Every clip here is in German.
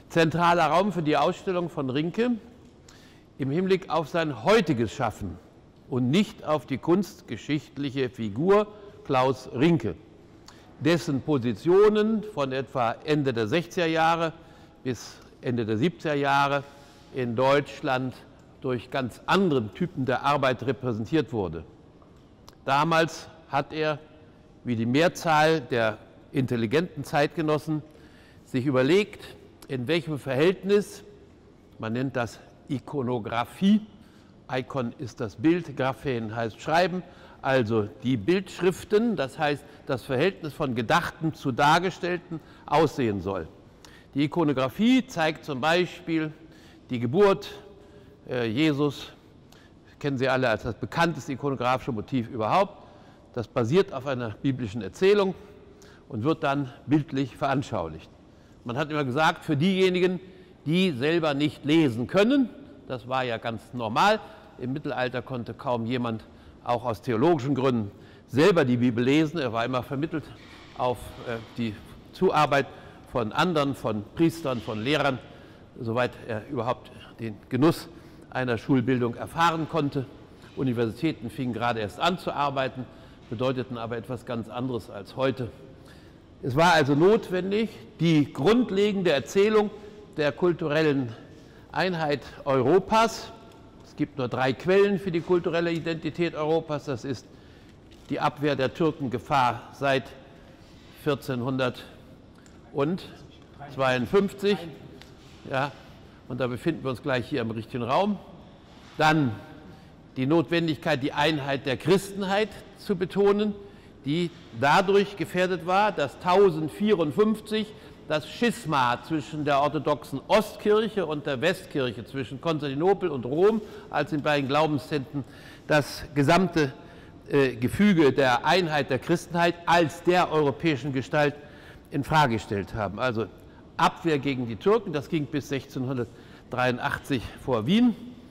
Zentraler Raum für die Ausstellung von Rinke im Hinblick auf sein heutiges Schaffen und nicht auf die kunstgeschichtliche Figur Klaus Rinke, dessen Positionen von etwa Ende der 60er Jahre bis Ende der 70er Jahre in Deutschland durch ganz andere Typen der Arbeit repräsentiert wurde. Damals hat er, wie die Mehrzahl der intelligenten Zeitgenossen, sich überlegt, in welchem Verhältnis, man nennt das Ikonographie, Ikon ist das Bild, Graphen heißt Schreiben, also die Bildschriften, das heißt das Verhältnis von Gedachten zu Dargestellten, aussehen soll. Die Ikonographie zeigt zum Beispiel die Geburt Jesus, kennen Sie alle als das bekannteste ikonografische Motiv überhaupt. Das basiert auf einer biblischen Erzählung und wird dann bildlich veranschaulicht. Man hat immer gesagt, für diejenigen, die selber nicht lesen können, das war ja ganz normal, im Mittelalter konnte kaum jemand, auch aus theologischen Gründen, selber die Bibel lesen. Er war immer vermittelt auf die Zuarbeit von anderen, von Priestern, von Lehrern, soweit er überhaupt den Genuss einer Schulbildung erfahren konnte. Universitäten fingen gerade erst an zu arbeiten, bedeuteten aber etwas ganz anderes als heute. Es war also notwendig, die grundlegende Erzählung der kulturellen Einheit Europas, es gibt nur 3 Quellen für die kulturelle Identität Europas, das ist die Abwehr der Türkengefahr seit 1452, ja, und da befinden wir uns gleich hier im richtigen Raum. Dann die Notwendigkeit, die Einheit der Christenheit zu betonen, die dadurch gefährdet war, dass 1054 das Schisma zwischen der orthodoxen Ostkirche und der Westkirche, zwischen Konstantinopel und Rom, als in beiden Glaubenszentren, das gesamte Gefüge der Einheit der Christenheit als der europäischen Gestalt in Frage gestellt haben. Also Abwehr gegen die Türken, das ging bis 1683 vor Wien.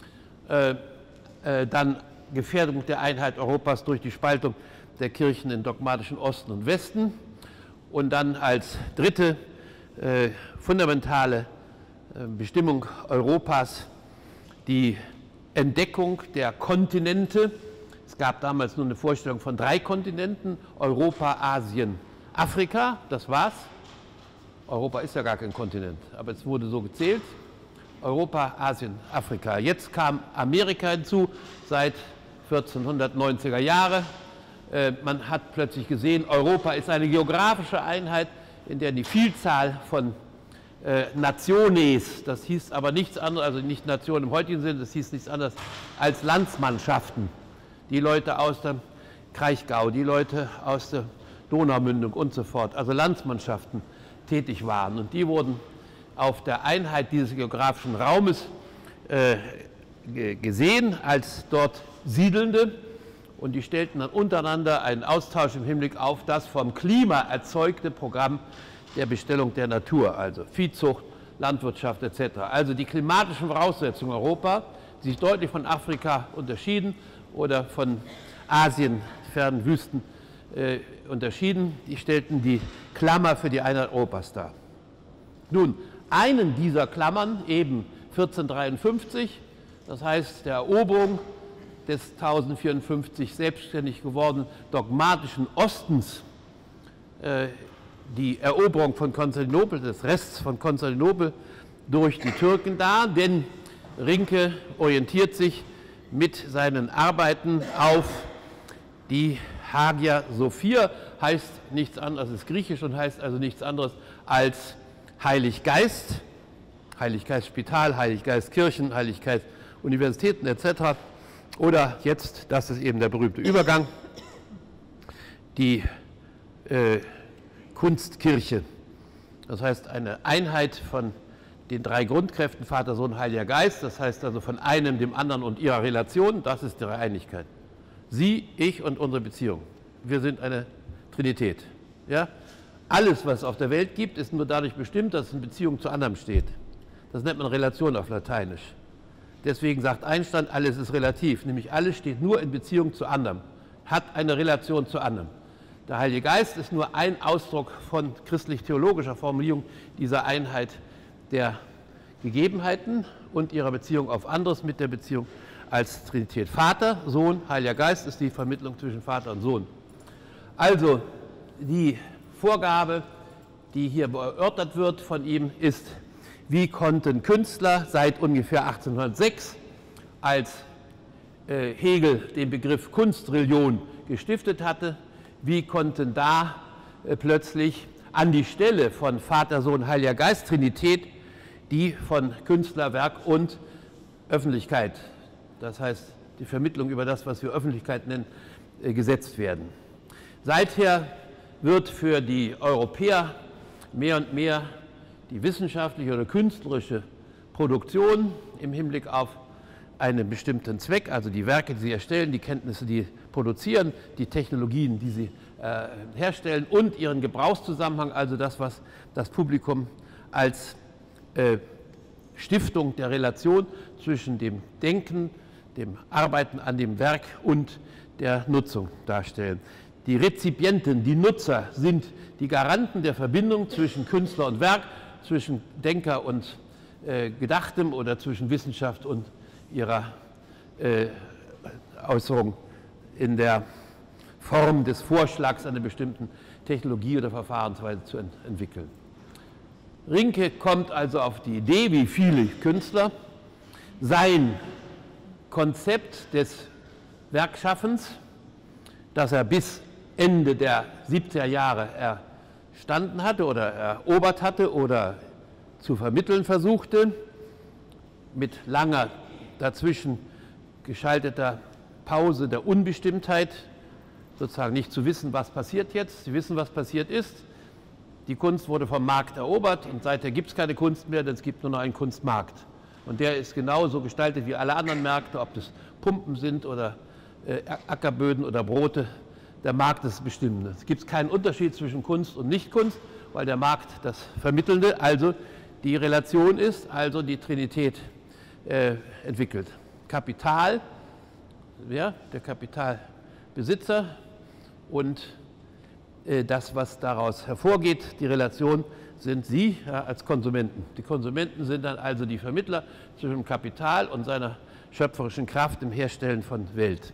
Dann Gefährdung der Einheit Europas durch die Spaltung der Kirchen in dogmatischen Osten und Westen. Und dann als dritte fundamentale Bestimmung Europas die Entdeckung der Kontinente. Es gab damals nur eine Vorstellung von 3 Kontinenten, Europa, Asien, Afrika, das war's. Europa ist ja gar kein Kontinent, aber es wurde so gezählt. Europa, Asien, Afrika. Jetzt kam Amerika hinzu, seit 1490er Jahre. Man hat plötzlich gesehen, Europa ist eine geografische Einheit, in der die Vielzahl von Nationes, das hieß aber nichts anderes, also nicht Nation im heutigen Sinne, das hieß nichts anderes als Landsmannschaften. Die Leute aus dem Kraichgau, die Leute aus der Donaumündung und so fort, also Landsmannschaften tätig waren. Und die wurden auf der Einheit dieses geografischen Raumes gesehen als dort Siedelnde. Und die stellten dann untereinander einen Austausch im Hinblick auf das vom Klima erzeugte Programm der Bestellung der Natur, also Viehzucht, Landwirtschaft etc. Also die klimatischen Voraussetzungen Europa, die sich deutlich von Afrika unterschieden oder von Asien, fernen Wüsten unterschieden, die stellten die Klammer für die Einheit Europas dar. Nun, einen dieser Klammern, eben 1453, das heißt der Eroberung des 1054 selbstständig gewordenen dogmatischen Ostens, die Eroberung von Konstantinopel, des Rests von Konstantinopel durch die Türken dar, denn Rinke orientiert sich mit seinen Arbeiten auf die Hagia Sophia, heißt nichts anderes, ist griechisch und heißt also nichts anderes als Heiliggeist, Heiliggeistspital, Heiliggeistkirchen, Heiliggeistuniversitäten etc. Oder jetzt, das ist eben der berühmte Übergang, die Kunstkirche. Das heißt eine Einheit von den 3 Grundkräften, Vater, Sohn, Heiliger Geist, das heißt also von einem, dem anderen und ihrer Relation, das ist ihre Einigkeit. Sie, ich und unsere Beziehung. Wir sind eine Trinität. Ja? Alles, was es auf der Welt gibt, ist nur dadurch bestimmt, dass es in Beziehung zu anderem steht. Das nennt man Relation auf Lateinisch. Deswegen sagt Einstein, alles ist relativ, nämlich alles steht nur in Beziehung zu anderem, hat eine Relation zu anderem. Der Heilige Geist ist nur ein Ausdruck von christlich-theologischer Formulierung dieser Einheit der Gegebenheiten und ihrer Beziehung auf anderes mit der Beziehung als Trinität. Vater, Sohn, Heiliger Geist ist die Vermittlung zwischen Vater und Sohn. Also die Vorgabe, die hier erörtert wird von ihm, ist, wie konnten Künstler seit ungefähr 1806, als Hegel den Begriff Kunstreligion gestiftet hatte, wie konnten da plötzlich an die Stelle von Vater, Sohn, Heiliger Geist, Trinität, die von Künstler, Werk und Öffentlichkeit, das heißt die Vermittlung über das, was wir Öffentlichkeit nennen, gesetzt werden. Seither wird für die Europäer mehr und mehr die wissenschaftliche oder künstlerische Produktion im Hinblick auf einen bestimmten Zweck, also die Werke, die sie erstellen, die Kenntnisse, die produzieren, die Technologien, die sie herstellen und ihren Gebrauchszusammenhang, also das, was das Publikum als Stiftung der Relation zwischen dem Denken, dem Arbeiten an dem Werk und der Nutzung darstellen. Die Rezipienten, die Nutzer, sind die Garanten der Verbindung zwischen Künstler und Werk, zwischen Denker und Gedachtem oder zwischen Wissenschaft und ihrer Äußerung in der Form des Vorschlags einer bestimmten Technologie oder Verfahrensweise zu entwickeln. Rinke kommt also auf die Idee, wie viele Künstler, sein Konzept des Werkschaffens, das er bis Ende der 70er Jahre erstanden hatte oder erobert hatte oder zu vermitteln versuchte, mit langer dazwischen geschalteter Pause der Unbestimmtheit, sozusagen nicht zu wissen, was passiert jetzt. Sie wissen, was passiert ist. Die Kunst wurde vom Markt erobert und seither gibt es keine Kunst mehr, denn es gibt nur noch einen Kunstmarkt. Und der ist genauso gestaltet wie alle anderen Märkte, ob das Pumpen sind oder Ackerböden oder Brote. Der Markt ist bestimmend. Es gibt keinen Unterschied zwischen Kunst und Nichtkunst, weil der Markt das Vermittelnde, also die Relation ist, also die Trinität entwickelt. Kapital, ja, der Kapitalbesitzer und das, was daraus hervorgeht, die Relation, sind Sie als Konsumenten. Die Konsumenten sind dann also die Vermittler zwischen dem Kapital und seiner schöpferischen Kraft im Herstellen von Welt.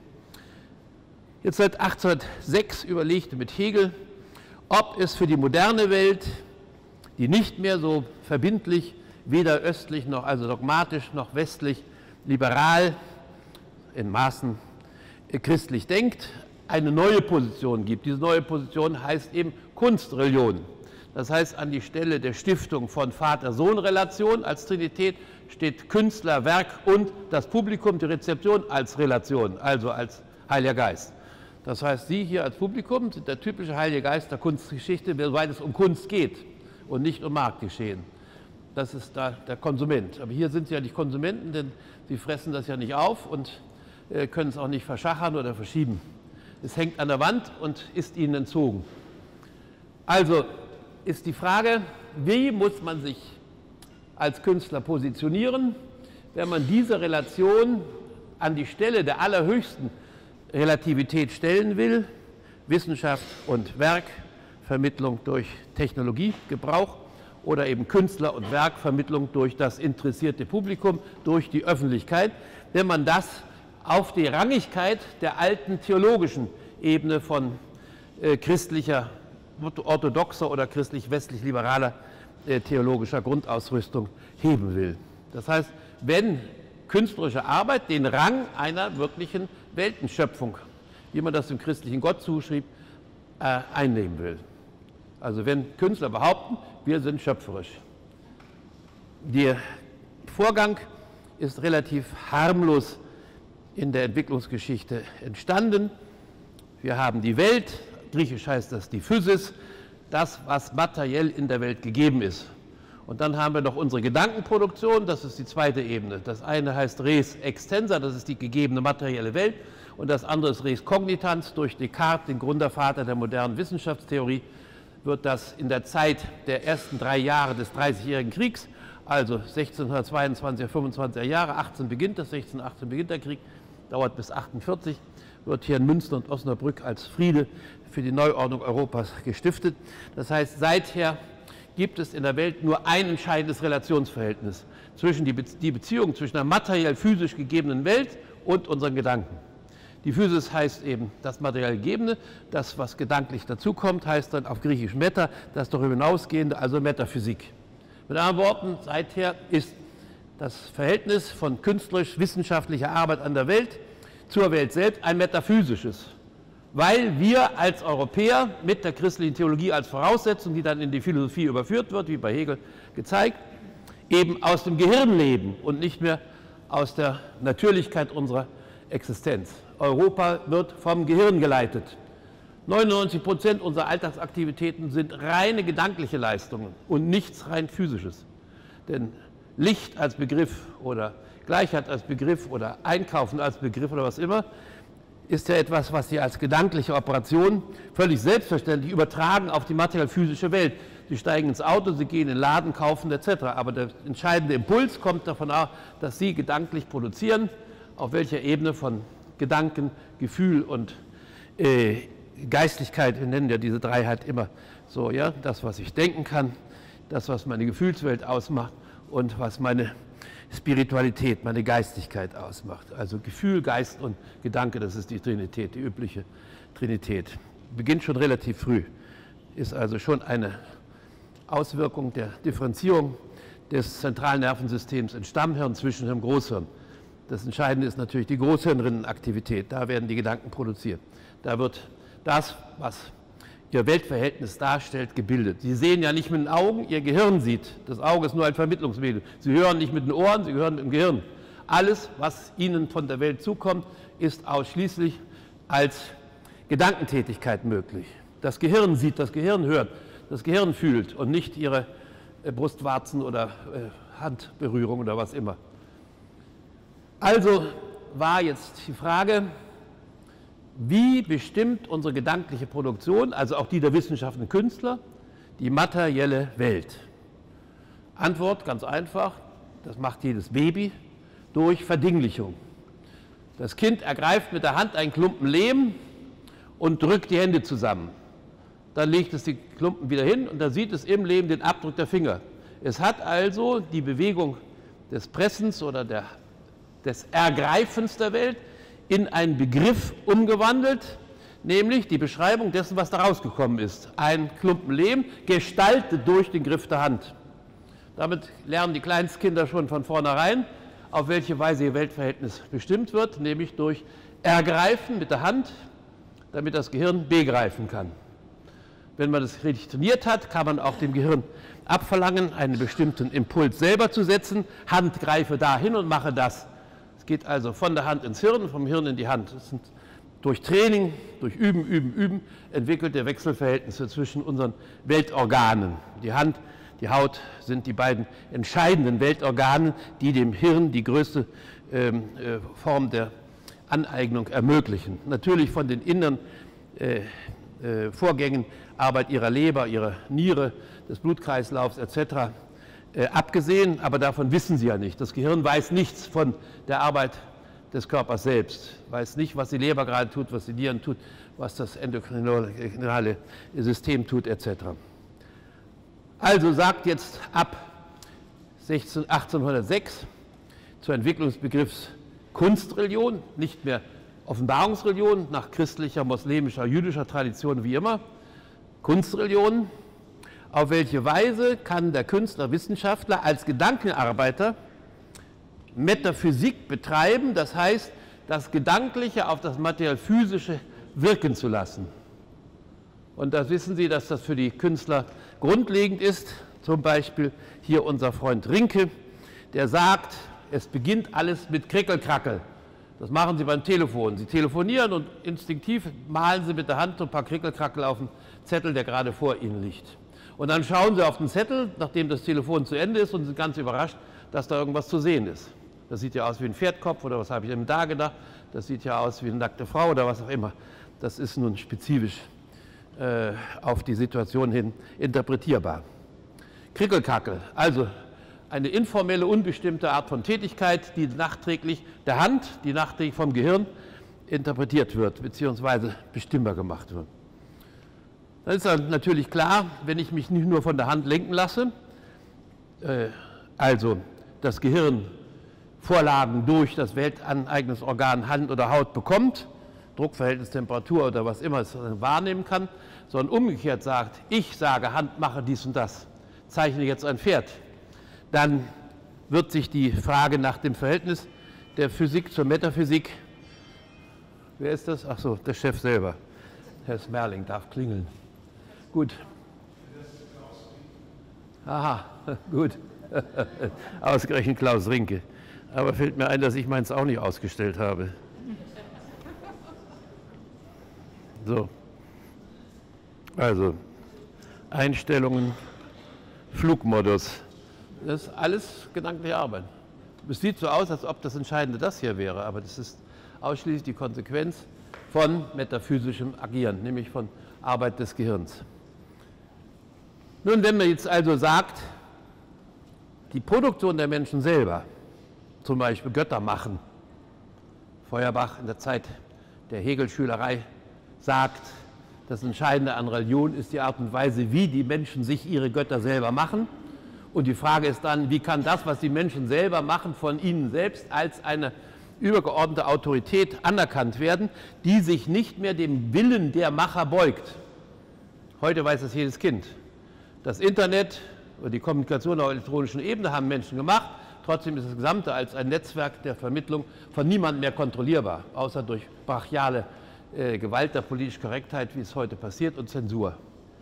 Jetzt seit 1806 überlegte mit Hegel, ob es für die moderne Welt, die nicht mehr so verbindlich, weder östlich noch also dogmatisch noch westlich liberal in Maßen christlich denkt, eine neue Position gibt. Diese neue Position heißt eben Kunstreligion. Das heißt, an die Stelle der Stiftung von Vater-Sohn-Relation als Trinität steht Künstler, Werk und das Publikum, die Rezeption als Relation, also als Heiliger Geist. Das heißt, Sie hier als Publikum sind der typische Heilige Geist der Kunstgeschichte, soweit es um Kunst geht und nicht um Marktgeschehen. Das ist da der Konsument. Aber hier sind Sie ja nicht Konsumenten, denn Sie fressen das ja nicht auf und können es auch nicht verschachern oder verschieben. Es hängt an der Wand und ist Ihnen entzogen. Also ist die Frage, wie muss man sich als Künstler positionieren, wenn man diese Relation an die Stelle der allerhöchsten Relativität stellen will, Wissenschaft und Werk, Vermittlung durch Technologiegebrauch oder eben Künstler und Werk, Vermittlung durch das interessierte Publikum, durch die Öffentlichkeit, wenn man das auf die Rangigkeit der alten theologischen Ebene von christlicher, orthodoxer oder christlich-westlich-liberaler theologischer Grundausrüstung heben will. Das heißt, wenn künstlerische Arbeit den Rang einer wirklichen Weltenschöpfung, wie man das dem christlichen Gott zuschrieb, einnehmen will. Also wenn Künstler behaupten, wir sind schöpferisch. Der Vorgang ist relativ harmlos in der Entwicklungsgeschichte entstanden. Wir haben die Welt, griechisch heißt das die Physis, das, was materiell in der Welt gegeben ist. Und dann haben wir noch unsere Gedankenproduktion, das ist die zweite Ebene. Das eine heißt Res Extensa, das ist die gegebene materielle Welt, und das andere ist Res Cognitans. Durch Descartes, den Gründervater der modernen Wissenschaftstheorie, wird das in der Zeit der ersten 3 Jahre des Dreißigjährigen Kriegs, also 1622er, 25er Jahre, 18 beginnt das, 1618 beginnt der Krieg, dauert bis 48, wird hier in Münster und Osnabrück als Friede für die Neuordnung Europas gestiftet. Das heißt, seither gibt es in der Welt nur ein entscheidendes Relationsverhältnis zwischen die Beziehung zwischen der materiell physisch gegebenen Welt und unseren Gedanken. Die Physis heißt eben das materiell Gegebene, das, was gedanklich dazukommt, heißt dann auf Griechisch Meta, das darüber hinausgehende, also Metaphysik. Mit anderen Worten, seither ist das Verhältnis von künstlerisch-wissenschaftlicher Arbeit an der Welt zur Welt selbst ein metaphysisches, weil wir als Europäer mit der christlichen Theologie als Voraussetzung, die dann in die Philosophie überführt wird, wie bei Hegel gezeigt, eben aus dem Gehirn leben und nicht mehr aus der Natürlichkeit unserer Existenz. Europa wird vom Gehirn geleitet. 99% unserer Alltagsaktivitäten sind reine gedankliche Leistungen und nichts rein physisches. Denn Licht als Begriff oder Gleichheit als Begriff oder Einkaufen als Begriff oder was immer, ist ja etwas, was Sie als gedankliche Operation völlig selbstverständlich übertragen auf die materiell-physische Welt. Sie steigen ins Auto, Sie gehen in den Laden, kaufen etc. Aber der entscheidende Impuls kommt davon aus, dass Sie gedanklich produzieren, auf welcher Ebene von Gedanken, Gefühl und Geistigkeit, wir nennen ja diese Dreiheit immer so, ja, das, was ich denken kann, das, was meine Gefühlswelt ausmacht und was meine Spiritualität, meine Geistigkeit ausmacht. Also Gefühl, Geist und Gedanke, das ist die Trinität, die übliche Trinität. Beginnt schon relativ früh, ist also schon eine Auswirkung der Differenzierung des zentralen Nervensystems in Stammhirn, Zwischenhirn, Großhirn. Das Entscheidende ist natürlich die Großhirnrinnenaktivität. Da werden die Gedanken produziert. Da wird das, was Ihr Weltverhältnis darstellt, gebildet. Sie sehen ja nicht mit den Augen, Ihr Gehirn sieht. Das Auge ist nur ein Vermittlungsmedium. Sie hören nicht mit den Ohren, Sie hören mit dem Gehirn. Alles, was Ihnen von der Welt zukommt, ist ausschließlich als Gedankentätigkeit möglich. Das Gehirn sieht, das Gehirn hört, das Gehirn fühlt und nicht Ihre Brustwarzen oder Handberührung oder was immer. Also war jetzt die Frage, wie bestimmt unsere gedankliche Produktion, also auch die der wissenschaftlichen Künstler, die materielle Welt? Antwort ganz einfach, das macht jedes Baby, durch Verdinglichung. Das Kind ergreift mit der Hand einen Klumpen Lehm und drückt die Hände zusammen. Dann legt es die Klumpen wieder hin und dann sieht es im Lehm den Abdruck der Finger. Es hat also die Bewegung des Pressens oder des Ergreifens der Welt in einen Begriff umgewandelt, nämlich die Beschreibung dessen, was da rausgekommen ist. Ein Klumpen Lehm, gestaltet durch den Griff der Hand. Damit lernen die Kleinstkinder schon von vornherein, auf welche Weise ihr Weltverhältnis bestimmt wird, nämlich durch Ergreifen mit der Hand, damit das Gehirn begreifen kann. Wenn man das richtig trainiert hat, kann man auch dem Gehirn abverlangen, einen bestimmten Impuls selber zu setzen. Hand greife dahin und mache das. Es geht also von der Hand ins Hirn, vom Hirn in die Hand. Das sind durch Training, durch Üben, Üben, Üben entwickelte Wechselverhältnisse zwischen unseren Weltorganen. Die Hand, die Haut sind die beiden entscheidenden Weltorgane, die dem Hirn die größte Form der Aneignung ermöglichen. Natürlich von den inneren Vorgängen, Arbeit ihrer Leber, ihrer Niere, des Blutkreislaufs etc. Abgesehen, aber davon wissen Sie ja nicht. Das Gehirn weiß nichts von der Arbeit des Körpers selbst, weiß nicht, was die Leber gerade tut, was die Nieren tut, was das endokrinale System tut etc. Also sagt jetzt ab 1806 zur Entwicklung des Begriffs Kunstreligion, nicht mehr Offenbarungsreligion nach christlicher, moslemischer, jüdischer Tradition wie immer, Kunstreligion. Auf welche Weise kann der Künstler, Wissenschaftler als Gedankenarbeiter Metaphysik betreiben, das heißt, das Gedankliche auf das materiell-physische wirken zu lassen? Und da wissen Sie, dass das für die Künstler grundlegend ist. Zum Beispiel hier unser Freund Rinke, der sagt, es beginnt alles mit Krickelkrackel. Das machen Sie beim Telefon. Sie telefonieren und instinktiv malen Sie mit der Hand so ein paar Krickelkrackel auf den Zettel, der gerade vor Ihnen liegt. Und dann schauen Sie auf den Zettel, nachdem das Telefon zu Ende ist, und sind ganz überrascht, dass da irgendwas zu sehen ist. Das sieht ja aus wie ein Pferdkopf oder was habe ich denn da gedacht? Das sieht ja aus wie eine nackte Frau oder was auch immer. Das ist nun spezifisch auf die Situation hin interpretierbar. Krickelkackel, also eine informelle, unbestimmte Art von Tätigkeit, die nachträglich der Hand, die nachträglich vom Gehirn interpretiert wird, beziehungsweise bestimmbar gemacht wird. Dann ist dann natürlich klar, wenn ich mich nicht nur von der Hand lenken lasse, also das Gehirn Vorlagen durch das weltaneigendes Organ Hand oder Haut bekommt, Druckverhältnis, Temperatur oder was immer es wahrnehmen kann, sondern umgekehrt sagt, ich sage, Hand mache dies und das, zeichne jetzt ein Pferd, dann wird sich die Frage nach dem Verhältnis der Physik zur Metaphysik, wer ist das? Ach so, der Chef selber, Herr Smerling darf klingeln. Gut. Aha, gut. Ausgerechnet Klaus Rinke. Aber fällt mir ein, dass ich meins auch nicht ausgestellt habe. So. Also, Einstellungen, Flugmodus. Das ist alles gedankliche Arbeit. Es sieht so aus, als ob das Entscheidende das hier wäre, aber das ist ausschließlich die Konsequenz von metaphysischem Agieren, nämlich von Arbeit des Gehirns. Nun, wenn man jetzt also sagt, die Produktion der Menschen selber, zum Beispiel Götter machen, Feuerbach in der Zeit der Hegel-Schülerei sagt, das Entscheidende an Religion ist die Art und Weise, wie die Menschen sich ihre Götter selber machen. Und die Frage ist dann, wie kann das, was die Menschen selber machen, von ihnen selbst als eine übergeordnete Autorität anerkannt werden, die sich nicht mehr dem Willen der Macher beugt. Heute weiß es jedes Kind. Das Internet oder die Kommunikation auf elektronischen Ebene haben Menschen gemacht. Trotzdem ist das Gesamte als ein Netzwerk der Vermittlung von niemandem mehr kontrollierbar, außer durch brachiale Gewalt der politischen Korrektheit, wie es heute passiert, und Zensur.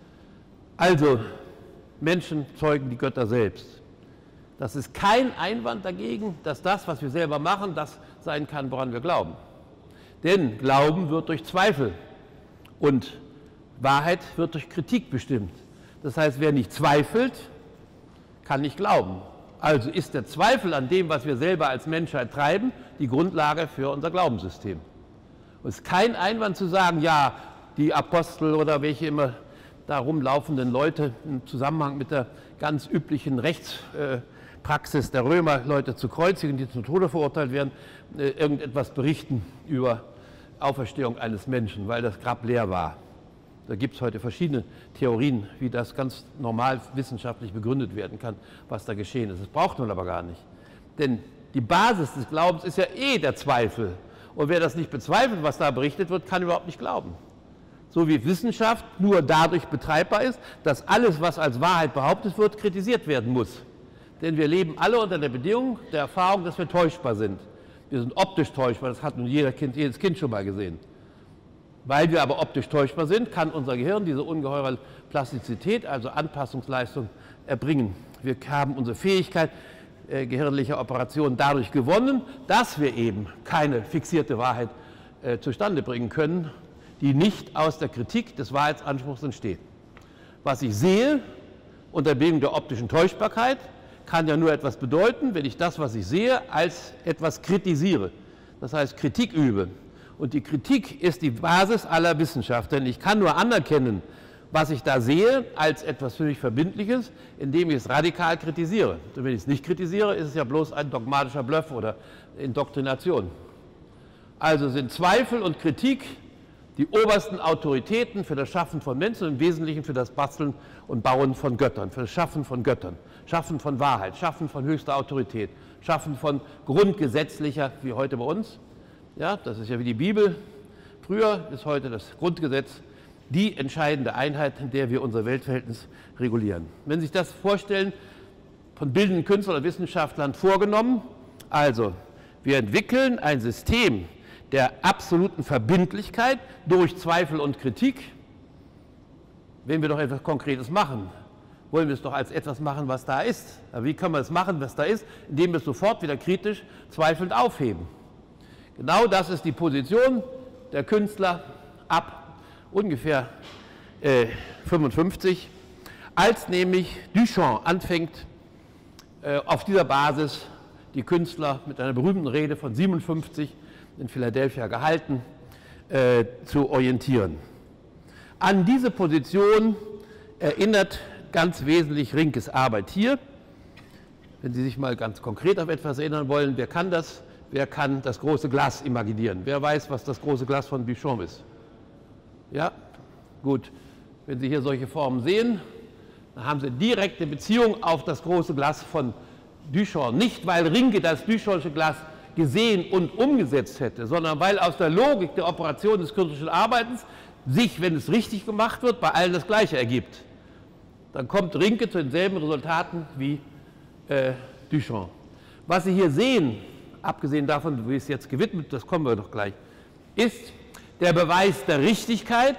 Also, Menschen zeugen die Götter selbst. Das ist kein Einwand dagegen, dass das, was wir selber machen, das sein kann, woran wir glauben. Denn Glauben wird durch Zweifel und Wahrheit wird durch Kritik bestimmt. Das heißt, wer nicht zweifelt, kann nicht glauben. Also ist der Zweifel an dem, was wir selber als Menschheit treiben, die Grundlage für unser Glaubenssystem. Und es ist kein Einwand zu sagen, ja, die Apostel oder welche immer da rumlaufenden Leute im Zusammenhang mit der ganz üblichen Rechtspraxis der Römer, Leute zu kreuzigen, die zum Tode verurteilt werden, irgendetwas berichten über Auferstehung eines Menschen, weil das Grab leer war. Da gibt es heute verschiedene Theorien, wie das ganz normal wissenschaftlich begründet werden kann, was da geschehen ist. Das braucht man aber gar nicht. Denn die Basis des Glaubens ist ja der Zweifel. Und wer das nicht bezweifelt, was da berichtet wird, kann überhaupt nicht glauben. So wie Wissenschaft nur dadurch betreibbar ist, dass alles, was als Wahrheit behauptet wird, kritisiert werden muss. Denn wir leben alle unter der Bedingung der Erfahrung, dass wir täuschbar sind. Wir sind optisch täuschbar, das hat nun jedes Kind schon mal gesehen. Weil wir aber optisch täuschbar sind, kann unser Gehirn diese ungeheure Plastizität, also Anpassungsleistung, erbringen. Wir haben unsere Fähigkeit gehirnlicher Operationen dadurch gewonnen, dass wir eben keine fixierte Wahrheit zustande bringen können, die nicht aus der Kritik des Wahrheitsanspruchs entsteht. Was ich sehe unter Bedingung der optischen Täuschbarkeit, kann ja nur etwas bedeuten, wenn ich das, was ich sehe, als etwas kritisiere. Das heißt, Kritik übe. Und die Kritik ist die Basis aller Wissenschaft, denn ich kann nur anerkennen, was ich da sehe, als etwas für mich Verbindliches, indem ich es radikal kritisiere. Und wenn ich es nicht kritisiere, ist es ja bloß ein dogmatischer Bluff oder Indoktrination. Also sind Zweifel und Kritik die obersten Autoritäten für das Schaffen von Menschen, im Wesentlichen für das Basteln und Bauen von Göttern, für das Schaffen von Göttern, Schaffen von Wahrheit, Schaffen von höchster Autorität, Schaffen von grundgesetzlicher, wie heute bei uns. Ja, das ist ja wie die Bibel. Früher ist heute das Grundgesetz die entscheidende Einheit, in der wir unser Weltverhältnis regulieren. Wenn Sie sich das vorstellen, von bildenden Künstlern und Wissenschaftlern vorgenommen, also wir entwickeln ein System der absoluten Verbindlichkeit durch Zweifel und Kritik, wenn wir doch etwas Konkretes machen, wollen wir es doch als etwas machen, was da ist. Aber wie können wir es machen, was da ist, indem wir es sofort wieder kritisch zweifelnd aufheben? Genau das ist die Position der Künstler ab ungefähr 55, als nämlich Duchamp anfängt, auf dieser Basis die Künstler mit einer berühmten Rede von 57 in Philadelphia gehalten, zu orientieren. An diese Position erinnert ganz wesentlich Rinkes Arbeit hier. Wenn Sie sich mal ganz konkret auf etwas erinnern wollen, wer kann das? Wer kann das große Glas imaginieren? Wer weiß, was das große Glas von Duchamp ist? Ja, gut. Wenn Sie hier solche Formen sehen, dann haben Sie direkte Beziehung auf das große Glas von Duchamp. Nicht, weil Rinke das Duchampsche Glas gesehen und umgesetzt hätte, sondern weil aus der Logik der Operation des künstlerischen Arbeitens sich, wenn es richtig gemacht wird, bei allen das Gleiche ergibt. Dann kommt Rinke zu denselben Resultaten wie Duchamp. Was Sie hier sehen, abgesehen davon, wie es jetzt gewidmet, das kommen wir doch gleich, ist der Beweis der Richtigkeit,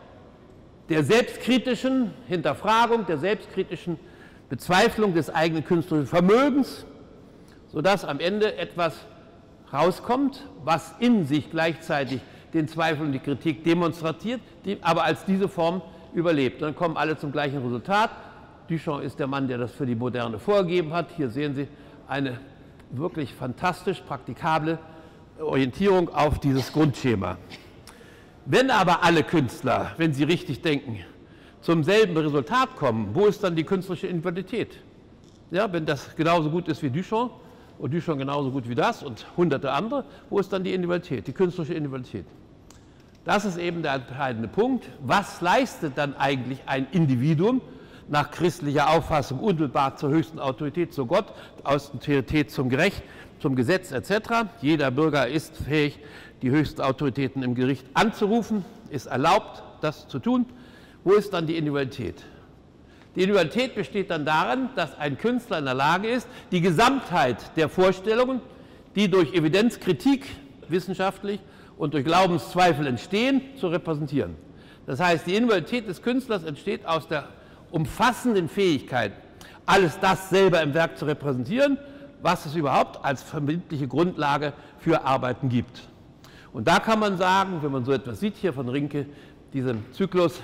der selbstkritischen Hinterfragung, der selbstkritischen Bezweiflung des eigenen künstlerischen Vermögens, sodass am Ende etwas rauskommt, was in sich gleichzeitig den Zweifel und die Kritik demonstriert, aber als diese Form überlebt. Dann kommen alle zum gleichen Resultat. Duchamp ist der Mann, der das für die Moderne vorgegeben hat. Hier sehen Sie eine wirklich fantastisch praktikable Orientierung auf dieses Grundschema. Wenn aber alle Künstler, wenn sie richtig denken, zum selben Resultat kommen, wo ist dann die künstlerische Individualität? Ja, wenn das genauso gut ist wie Duchamp und Duchamp genauso gut wie das und hunderte andere, wo ist dann die Individualität, die künstlerische Individualität? Das ist eben der entscheidende Punkt. Was leistet dann eigentlich ein Individuum nach christlicher Auffassung unmittelbar zur höchsten Autorität, zu Gott, Autorität zum Gerecht, zum Gesetz etc.? Jeder Bürger ist fähig, die höchsten Autoritäten im Gericht anzurufen, ist erlaubt, das zu tun. Wo ist dann die Individualität? Die Individualität besteht dann darin, dass ein Künstler in der Lage ist, die Gesamtheit der Vorstellungen, die durch Evidenzkritik wissenschaftlich und durch Glaubenszweifel entstehen, zu repräsentieren. Das heißt, die Individualität des Künstlers entsteht aus der umfassenden Fähigkeit, alles das selber im Werk zu repräsentieren, was es überhaupt als verbindliche Grundlage für Arbeiten gibt. Und da kann man sagen, wenn man so etwas sieht hier von Rinke, diesem Zyklus,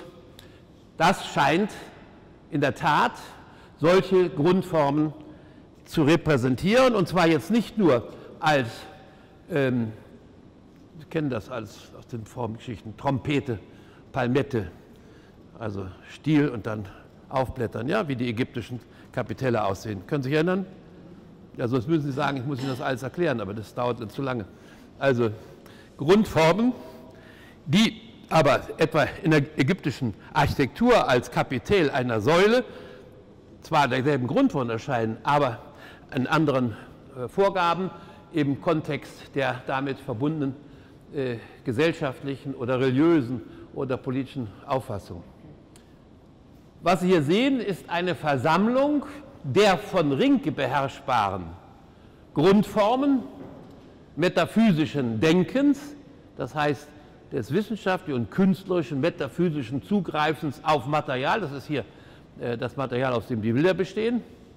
das scheint in der Tat solche Grundformen zu repräsentieren, und zwar jetzt nicht nur als, Sie kennen das aus den Formgeschichten, Trompete, Palmette, also Stiel und dann aufblättern, ja, wie die ägyptischen Kapitelle aussehen. Können Sie sich erinnern? Ja, sonst müssen Sie sagen, ich muss Ihnen das alles erklären, aber das dauert dann zu lange. Also Grundformen, die aber etwa in der ägyptischen Architektur als Kapitel einer Säule zwar derselben Grundform erscheinen, aber in anderen Vorgaben im Kontext der damit verbundenen gesellschaftlichen oder religiösen oder politischen Auffassung. Was Sie hier sehen, ist eine Versammlung der von Rinke beherrschbaren Grundformen metaphysischen Denkens, das heißt des wissenschaftlichen und künstlerischen metaphysischen Zugreifens auf Material. Das ist hier das Material, aus dem die Bilder bestehen.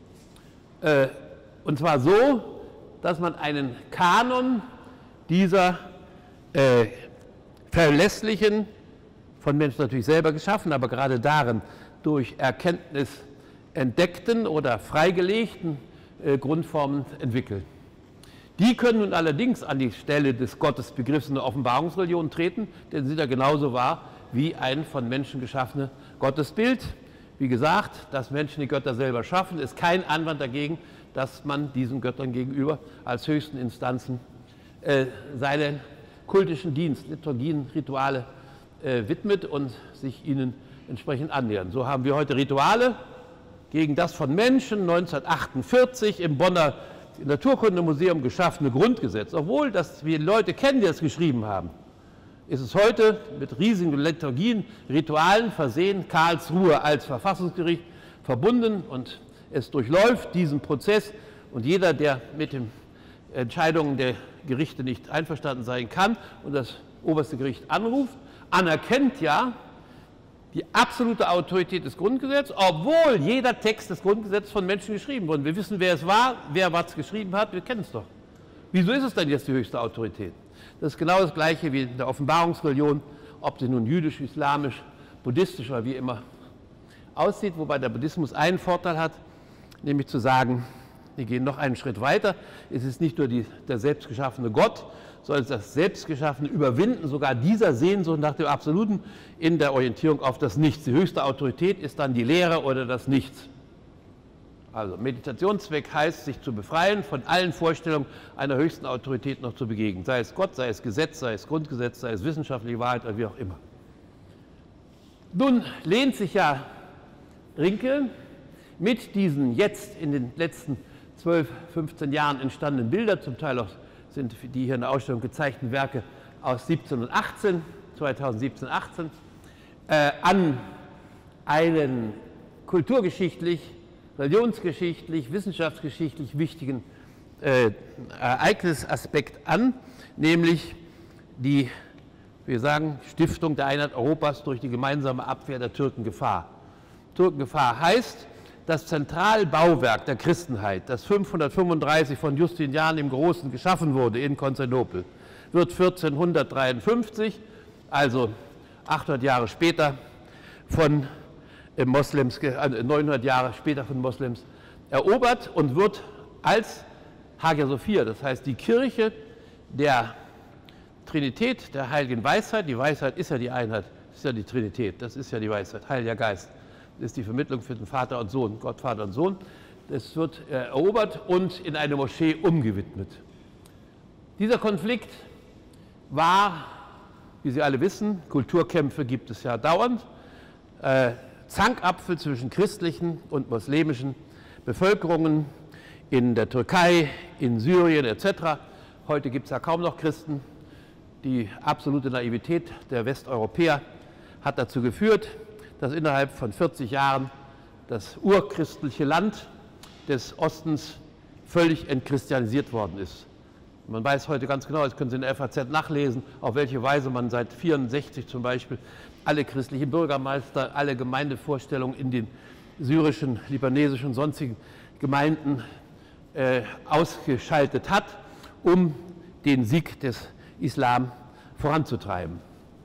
Und zwar so, dass man einen Kanon dieser verlässlichen, von Menschen natürlich selber geschaffen, aber gerade darin durch Erkenntnis entdeckten oder freigelegten Grundformen entwickelt. Die können nun allerdings an die Stelle des Gottesbegriffs in der Offenbarungsreligion treten, denn sie sind ja genauso wahr wie ein von Menschen geschaffenes Gottesbild. Wie gesagt, dass Menschen die Götter selber schaffen, ist kein Einwand dagegen, dass man diesen Göttern gegenüber als höchsten Instanzen seinen kultischen Dienst, Liturgien, Rituale widmet und sich ihnen entsprechend annähern. So haben wir heute Rituale gegen das von Menschen 1948 im Bonner Naturkundemuseum geschaffene Grundgesetz. Obwohl das wir Leute kennen, die das geschrieben haben, ist es heute mit riesigen Liturgien, Ritualen versehen, Karlsruhe als Verfassungsgericht verbunden, und es durchläuft diesen Prozess, und jeder, der mit den Entscheidungen der Gerichte nicht einverstanden sein kann und das oberste Gericht anruft, anerkennt ja die absolute Autorität des Grundgesetzes, obwohl jeder Text des Grundgesetzes von Menschen geschrieben wurde. Wir wissen, wer es war, wer was geschrieben hat, wir kennen es doch. Wieso ist es denn jetzt die höchste Autorität? Das ist genau das Gleiche wie in der Offenbarungsreligion, ob sie nun jüdisch, islamisch, buddhistisch oder wie immer aussieht, wobei der Buddhismus einen Vorteil hat, nämlich zu sagen, wir gehen noch einen Schritt weiter, es ist nicht nur der selbstgeschaffene Gott, sondern das selbstgeschaffene Überwinden sogar dieser Sehnsucht nach dem Absoluten in der Orientierung auf das Nichts. Die höchste Autorität ist dann die Lehre oder das Nichts. Also Meditationszweck heißt, sich zu befreien von allen Vorstellungen einer höchsten Autorität noch zu begegnen. Sei es Gott, sei es Gesetz, sei es Grundgesetz, sei es wissenschaftliche Wahrheit oder wie auch immer. Nun lehnt sich ja Rinke mit diesen jetzt in den letzten 12, 15 Jahren entstandenen Bildern, zum Teil auch sind die hier in der Ausstellung gezeigten Werke aus 17 und 18, 2017, 18, an einen kulturgeschichtlich, religionsgeschichtlich, wissenschaftsgeschichtlich wichtigen Ereignisaspekt an, nämlich die, wir sagen, Stiftung der Einheit Europas durch die gemeinsame Abwehr der Türkengefahr. Türkengefahr heißt, das Zentralbauwerk der Christenheit, das 535 von Justinian dem Großen geschaffen wurde in Konstantinopel, wird 1453, also 800 Jahre später, von Moslems, 900 Jahre später von Moslems erobert und wird als Hagia Sophia, das heißt die Kirche der Trinität, der heiligen Weisheit, die Weisheit ist ja die Einheit, ist ja die Trinität, das ist ja die Weisheit, Heiliger Geist, das ist die Vermittlung für den Vater und Sohn, Gott, Vater und Sohn, das wird erobert und in eine Moschee umgewidmet. Dieser Konflikt war, wie Sie alle wissen, Kulturkämpfe gibt es ja dauernd, Zankapfel zwischen christlichen und muslimischen Bevölkerungen in der Türkei, in Syrien etc. Heute gibt es ja kaum noch Christen. Die absolute Naivität der Westeuropäer hat dazu geführt, dass innerhalb von 40 Jahren das urchristliche Land des Ostens völlig entchristianisiert worden ist. Man weiß heute ganz genau, das können Sie in der FAZ nachlesen, auf welche Weise man seit 1964 zum Beispiel alle christlichen Bürgermeister, alle Gemeindevorstellungen in den syrischen, libanesischen und sonstigen Gemeinden ausgeschaltet hat, um den Sieg des Islam voranzutreiben.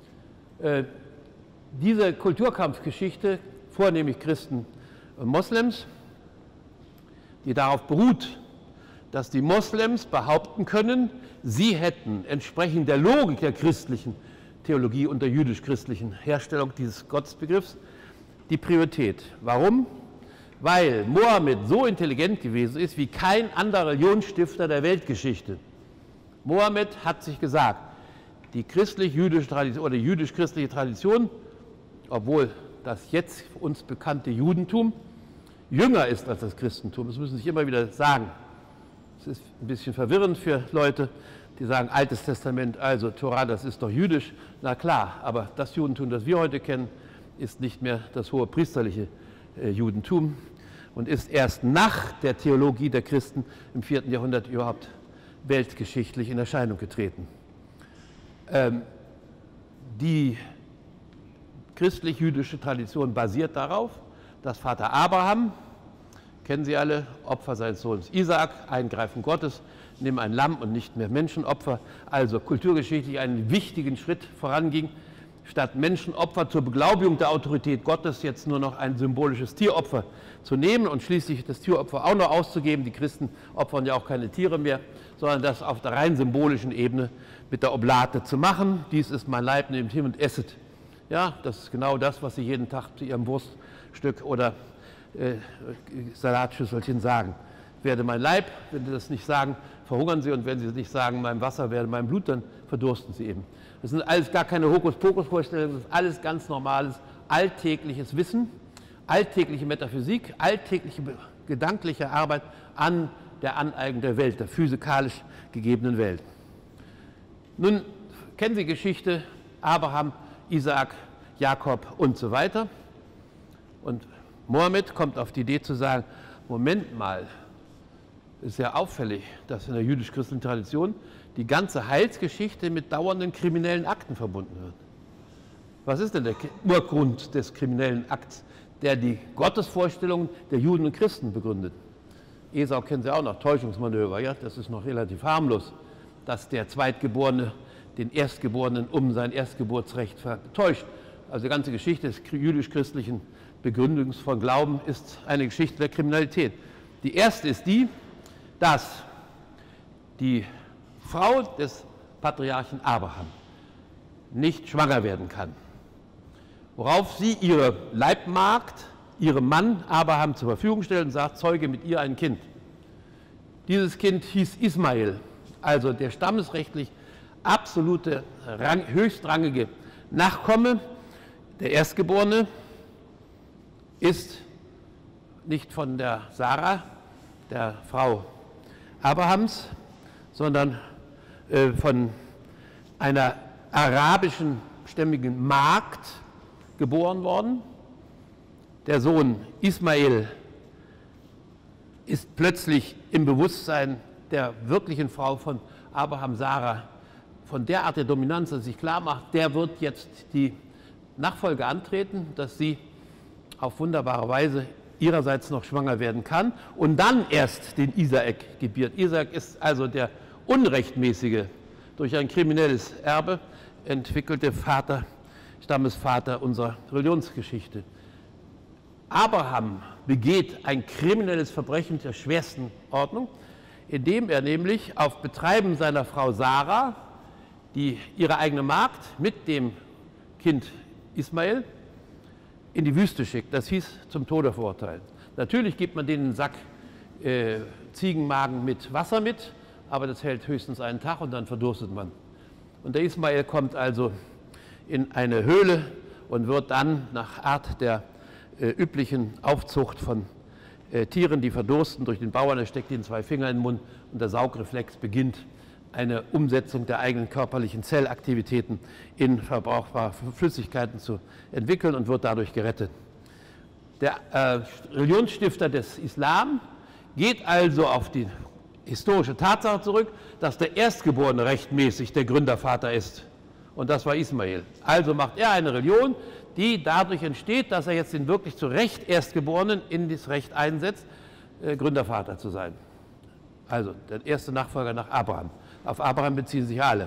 Diese Kulturkampfgeschichte, vornehmlich Christen und Moslems, die darauf beruht, dass die Moslems behaupten können, sie hätten entsprechend der Logik der christlichen Theologie und der jüdisch-christlichen Herstellung dieses Gottesbegriffs die Priorität. Warum? Weil Mohammed so intelligent gewesen ist wie kein anderer Religionsstifter der Weltgeschichte. Mohammed hat sich gesagt, die christlich-jüdische Tradition oder jüdisch-christliche Tradition, obwohl das jetzt uns bekannte Judentum jünger ist als das Christentum, das müssen Sie sich immer wieder sagen. Es ist ein bisschen verwirrend für Leute, die sagen, Altes Testament, also Torah, das ist doch jüdisch. Na klar, aber das Judentum, das wir heute kennen, ist nicht mehr das hohe priesterliche Judentum und ist erst nach der Theologie der Christen im 4. Jahrhundert überhaupt weltgeschichtlich in Erscheinung getreten. Die christlich-jüdische Tradition basiert darauf, dass Vater Abraham, kennen Sie alle, Opfer seines Sohnes Isaak, Eingreifen Gottes, nimm ein Lamm und nicht mehr Menschenopfer, also kulturgeschichtlich einen wichtigen Schritt voranging, statt Menschenopfer zur Beglaubigung der Autorität Gottes jetzt nur noch ein symbolisches Tieropfer zu nehmen und schließlich das Tieropfer auch noch auszugeben. Die Christen opfern ja auch keine Tiere mehr, sondern das auf der rein symbolischen Ebene mit der Oblate zu machen. Dies ist mein Leib, nehmt hin und esset. Ja, das ist genau das, was Sie jeden Tag zu Ihrem Wurststück oder Salatschüsselchen sagen. Werde mein Leib, wenn Sie das nicht sagen, verhungern Sie, und wenn Sie es nicht sagen, mein Wasser werde mein Blut, dann verdursten Sie eben. Das sind alles gar keine Hokuspokus-Vorstellungen, das ist alles ganz normales, alltägliches Wissen, alltägliche Metaphysik, alltägliche gedankliche Arbeit an der Aneignung der Welt, der physikalisch gegebenen Welt. Nun kennen Sie Geschichte, Abraham, Isaak, Jakob und so weiter. Und Mohammed kommt auf die Idee zu sagen, Moment mal, ist ja auffällig, dass in der jüdisch-christlichen Tradition die ganze Heilsgeschichte mit dauernden kriminellen Akten verbunden wird. Was ist denn der Urgrund des kriminellen Akts, der die Gottesvorstellungen der Juden und Christen begründet? Esau kennen Sie auch noch, Täuschungsmanöver, ja, das ist noch relativ harmlos, dass der Zweitgeborene den Erstgeborenen um sein Erstgeburtsrecht täuscht. Also die ganze Geschichte des jüdisch-christlichen Begründungs von Glauben ist eine Geschichte der Kriminalität. Die erste ist die, dass die Frau des Patriarchen Abraham nicht schwanger werden kann, worauf sie ihre Leibmagd, ihrem Mann Abraham zur Verfügung stellt und sagt, zeuge mit ihr ein Kind. Dieses Kind hieß Ismael, also der stammesrechtlich absolute höchstrangige Nachkomme Der Erstgeborene ist nicht von der Sarah, der Frau Abrahams, sondern von einer arabischen stämmigen Magd geboren worden. Der Sohn Ismael ist plötzlich im Bewusstsein der wirklichen Frau von Abraham, Sarah, von der Art der Dominanz, dass sich klar macht, der wird jetzt die Nachfolge antreten, dass sie auf wunderbare Weise ihrerseits noch schwanger werden kann und dann erst den Isaak gebiert. Isaak ist also der unrechtmäßige, durch ein kriminelles Erbe entwickelte Stammesvater unserer Religionsgeschichte. Abraham begeht ein kriminelles Verbrechen der schwersten Ordnung, indem er nämlich auf Betreiben seiner Frau Sarah, die ihre eigene Magd mit dem Kind Ismael in die Wüste schickt. Das hieß zum Tode verurteilen. Natürlich gibt man denen einen Sack Ziegenmagen mit Wasser mit, aber das hält höchstens einen Tag und dann verdurstet man. Und der Ismael kommt also in eine Höhle und wird dann nach Art der üblichen Aufzucht von Tieren, die verdursten, durch den Bauern, er steckt ihnen 2 Finger in den Mund und der Saugreflex beginnt eine Umsetzung der eigenen körperlichen Zellaktivitäten in verbrauchbare Flüssigkeiten zu entwickeln und wird dadurch gerettet. Der Religionsstifter des Islam geht also auf die historische Tatsache zurück, dass der Erstgeborene rechtmäßig der Gründervater ist. Und das war Ismael. Also macht er eine Religion, die dadurch entsteht, dass er jetzt den wirklich zu Recht Erstgeborenen in das Recht einsetzt, Gründervater zu sein. Also der erste Nachfolger nach Abraham. Auf Abraham beziehen sich alle.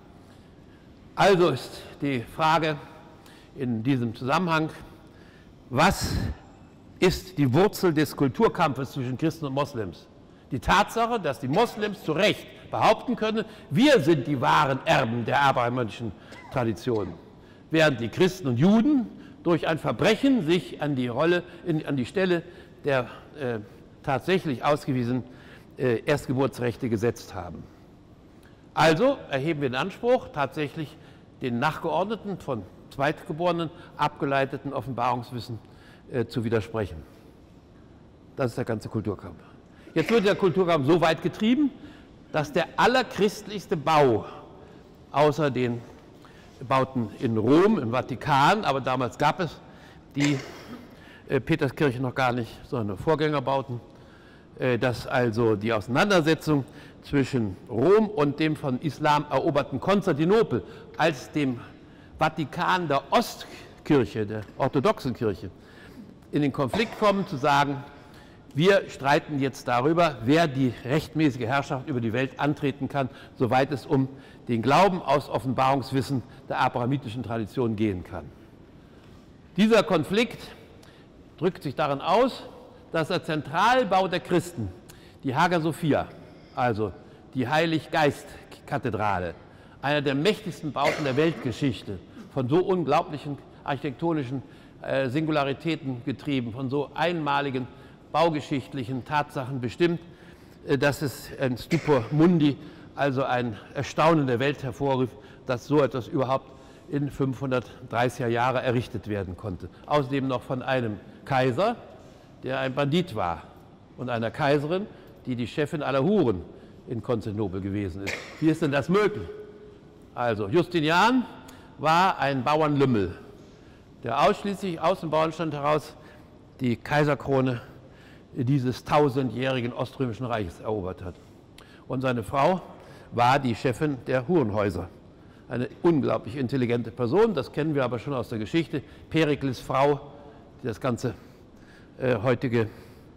Also ist die Frage in diesem Zusammenhang, was ist die Wurzel des Kulturkampfes zwischen Christen und Moslems? Die Tatsache, dass die Moslems zu Recht behaupten können, wir sind die wahren Erben der abrahamitischen Tradition, während die Christen und Juden durch ein Verbrechen sich an die Stelle der tatsächlich ausgewiesenen Erstgeburtsrechte gesetzt haben. Also erheben wir den Anspruch, tatsächlich den nachgeordneten, von Zweitgeborenen abgeleiteten Offenbarungswissen zu widersprechen. Das ist der ganze Kulturkampf. Jetzt wird der Kulturkampf so weit getrieben, dass der allerchristlichste Bau, außer den Bauten in Rom, im Vatikan, aber damals gab es die Peterskirche noch gar nicht, sondern Vorgängerbauten, dass also die Auseinandersetzung zwischen Rom und dem von Islam eroberten Konstantinopel als dem Vatikan der Ostkirche, der orthodoxen Kirche, in den Konflikt kommen, zu sagen, wir streiten jetzt darüber, wer die rechtmäßige Herrschaft über die Welt antreten kann, soweit es um den Glauben aus Offenbarungswissen der abrahamitischen Tradition gehen kann. Dieser Konflikt drückt sich darin aus, dass der Zentralbau der Christen, die Hagia Sophia, also die Heilig-Geist-Kathedrale, einer der mächtigsten Bauten der Weltgeschichte, von so unglaublichen architektonischen Singularitäten getrieben, von so einmaligen baugeschichtlichen Tatsachen bestimmt, dass es ein Stupor Mundi, also ein Erstaunen der Welt hervorrief, dass so etwas überhaupt in 530er Jahren errichtet werden konnte. Außerdem noch von einem Kaiser, der ein Bandit war, und einer Kaiserin, die die Chefin aller Huren in Konstantinopel gewesen ist. Wie ist denn das möglich? Also Justinian war ein Bauernlümmel, der ausschließlich aus dem Bauernstand heraus die Kaiserkrone dieses 1000-jährigen Oströmischen Reiches erobert hat. Und seine Frau war die Chefin der Hurenhäuser. Eine unglaublich intelligente Person, das kennen wir aber schon aus der Geschichte. Perikles Frau, die das ganze heutige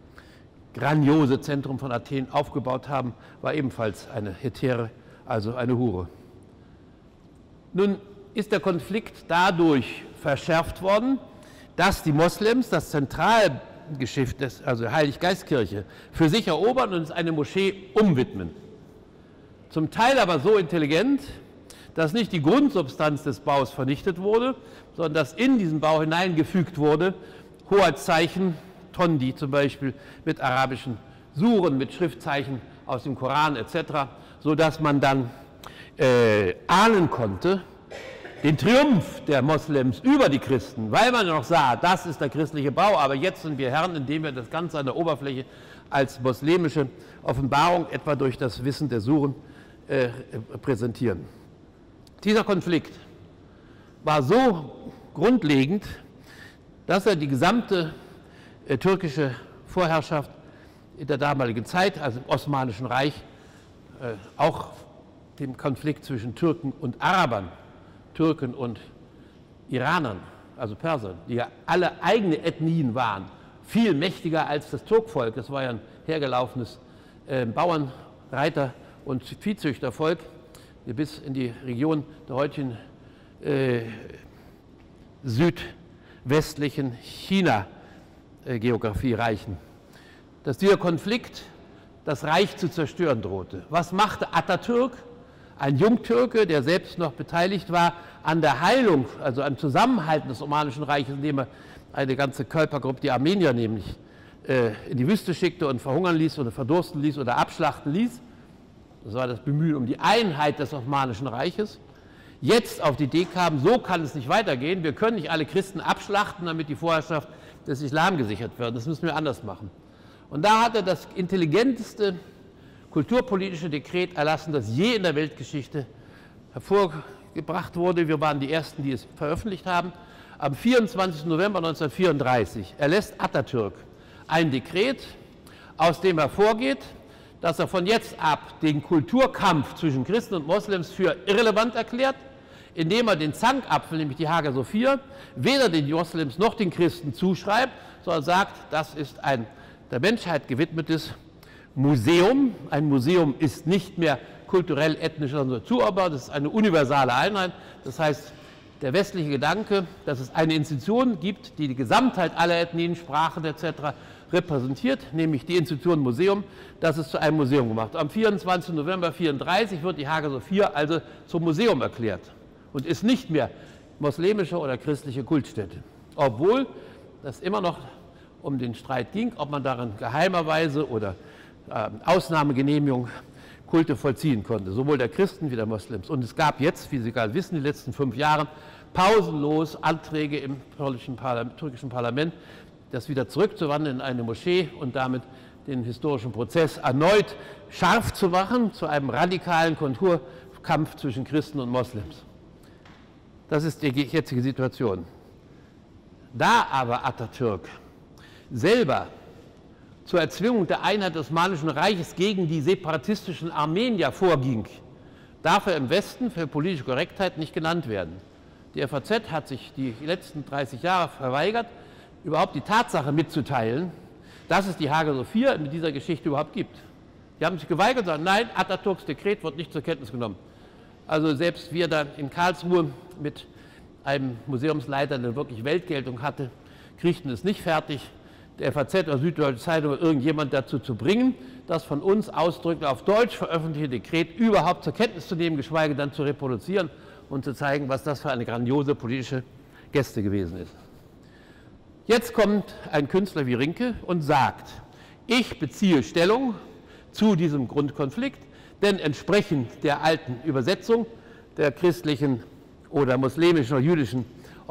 grandiose Zentrum von Athen aufgebaut haben, war ebenfalls eine Hetäre, also eine Hure. Nun ist der Konflikt dadurch verschärft worden, dass die Moslems das Zentralgeschiff, also Heilig-Geist-Kirche, für sich erobern und es eine Moschee umwidmen. Zum Teil aber so intelligent, dass nicht die Grundsubstanz des Baus vernichtet wurde, sondern dass in diesen Bau hineingefügt wurde Hoheitszeichen, Tondi zum Beispiel, mit arabischen Suren, mit Schriftzeichen aus dem Koran etc., sodass man dann ahnen konnte, den Triumph der Moslems über die Christen, weil man noch sah, das ist der christliche Bau, aber jetzt sind wir Herren, indem wir das Ganze an der Oberfläche als moslemische Offenbarung, etwa durch das Wissen der Suren, präsentieren. Dieser Konflikt war so grundlegend, dass er die gesamte türkische Vorherrschaft in der damaligen Zeit, also im Osmanischen Reich, auch dem Konflikt zwischen Türken und Arabern, Türken und Iranern, also Persern, die ja alle eigene Ethnien waren, viel mächtiger als das Turkvolk. Das war ja ein hergelaufenes Bauern-, Reiter- und Viehzüchtervolk, die bis in die Region der heutigen südwestlichen China-Geografie reichen. Dass dieser Konflikt das Reich zu zerstören drohte. Was machte Atatürk, ein Jungtürke, der selbst noch beteiligt war an der Heilung, also am Zusammenhalten des Osmanischen Reiches, indem er eine ganze Völkergruppe, die Armenier nämlich, in die Wüste schickte und verhungern ließ oder verdursten ließ oder abschlachten ließ. Das war das Bemühen um die Einheit des Osmanischen Reiches. Jetzt auf die Idee kam, so kann es nicht weitergehen. Wir können nicht alle Christen abschlachten, damit die Vorherrschaft des Islam gesichert wird. Das müssen wir anders machen. Und da hat er das intelligenteste kulturpolitische Dekret erlassen, das je in der Weltgeschichte hervorgebracht wurde. Wir waren die Ersten, die es veröffentlicht haben. Am 24. November 1934 erlässt Atatürk ein Dekret, aus dem hervorgeht, dass er von jetzt ab den Kulturkampf zwischen Christen und Moslems für irrelevant erklärt, indem er den Zankapfel, nämlich die Hagia Sophia, weder den Moslems noch den Christen zuschreibt, sondern sagt, das ist ein der Menschheit gewidmetes Museum. Ein Museum ist nicht mehr kulturell, ethnisch, sondern zuordnbar, das ist eine universale Einheit. Das heißt, der westliche Gedanke, dass es eine Institution gibt, die die Gesamtheit aller Ethnien, Sprachen etc. repräsentiert, nämlich die Institution Museum, das ist zu einem Museum gemacht. Am 24. November 1934 wird die Hagia Sophia also zum Museum erklärt und ist nicht mehr moslemische oder christliche Kultstätte, obwohl das immer noch um den Streit ging, ob man darin geheimerweise oder Ausnahmegenehmigung Kulte vollziehen konnte, sowohl der Christen wie der Moslems. Und es gab jetzt, wie Sie gerade wissen, in den letzten 5 Jahren pausenlos Anträge im türkischen Parlament, das wieder zurückzuwandeln in eine Moschee und damit den historischen Prozess erneut scharf zu machen zu einem radikalen Kulturkampf zwischen Christen und Moslems. Das ist die jetzige Situation. Da aber Atatürk selber zur Erzwingung der Einheit des Osmanischen Reiches gegen die separatistischen Armenier vorging, darf er im Westen für politische Korrektheit nicht genannt werden. Die FAZ hat sich die letzten 30 Jahre verweigert, überhaupt die Tatsache mitzuteilen, dass es die Hagia Sophia in dieser Geschichte überhaupt gibt. Die haben sich geweigert und sagen, nein, Atatürks Dekret wird nicht zur Kenntnis genommen. Also selbst wir da in Karlsruhe mit einem Museumsleiter, der wirklich Weltgeltung hatte, kriegten es nicht fertig, der FAZ oder Süddeutsche Zeitung oder irgendjemand dazu zu bringen, das von uns ausdrücklich auf Deutsch veröffentlichte Dekret überhaupt zur Kenntnis zu nehmen, geschweige dann zu reproduzieren und zu zeigen, was das für eine grandiose politische Geste gewesen ist. Jetzt kommt ein Künstler wie Rinke und sagt, ich beziehe Stellung zu diesem Grundkonflikt, denn entsprechend der alten Übersetzung der christlichen oder muslimischen oder jüdischen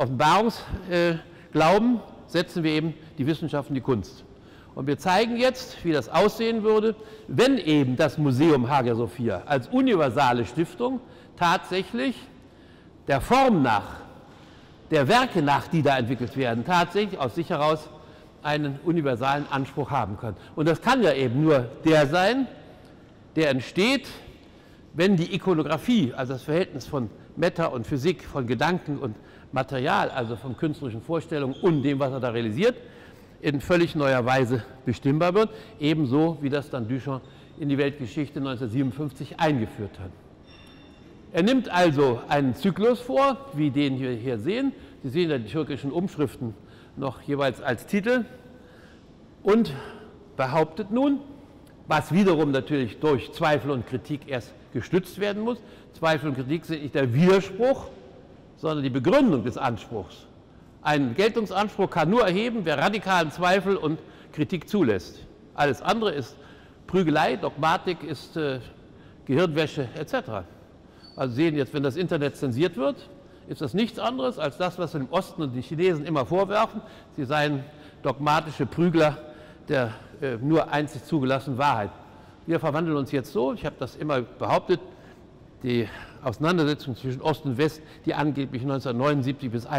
Offenbarungsglauben setzen wir eben die Wissenschaft und die Kunst. Und wir zeigen jetzt, wie das aussehen würde, wenn eben das Museum Hagia Sophia als universale Stiftung tatsächlich der Form nach, der Werke nach, die da entwickelt werden, tatsächlich aus sich heraus einen universalen Anspruch haben kann. Und das kann ja eben nur der sein, der entsteht, wenn die Ikonografie, also das Verhältnis von Meta und Physik, von Gedanken und Material, also von künstlerischen Vorstellungen und dem, was er da realisiert, in völlig neuer Weise bestimmbar wird, ebenso wie das dann Duchamp in die Weltgeschichte 1957 eingeführt hat. Er nimmt also einen Zyklus vor, wie den wir hier sehen. Sie sehen ja die türkischen Umschriften noch jeweils als Titel und behauptet nun, was wiederum natürlich durch Zweifel und Kritik erst gestützt werden muss. Zweifel und Kritik sind nicht der Widerspruch, sondern die Begründung des Anspruchs. Ein Geltungsanspruch kann nur erheben, wer radikalen Zweifel und Kritik zulässt. Alles andere ist Prügelei, Dogmatik, ist Gehirnwäsche etc. Also sehen jetzt, wenn das Internet zensiert wird, ist das nichts anderes als das, was wir im Osten und den Chinesen immer vorwerfen. Sie seien dogmatische Prügler der nur einzig zugelassenen Wahrheit. Wir verwandeln uns jetzt so, ich habe das immer behauptet, die Auseinandersetzung zwischen Ost und West, die angeblich 1979 bis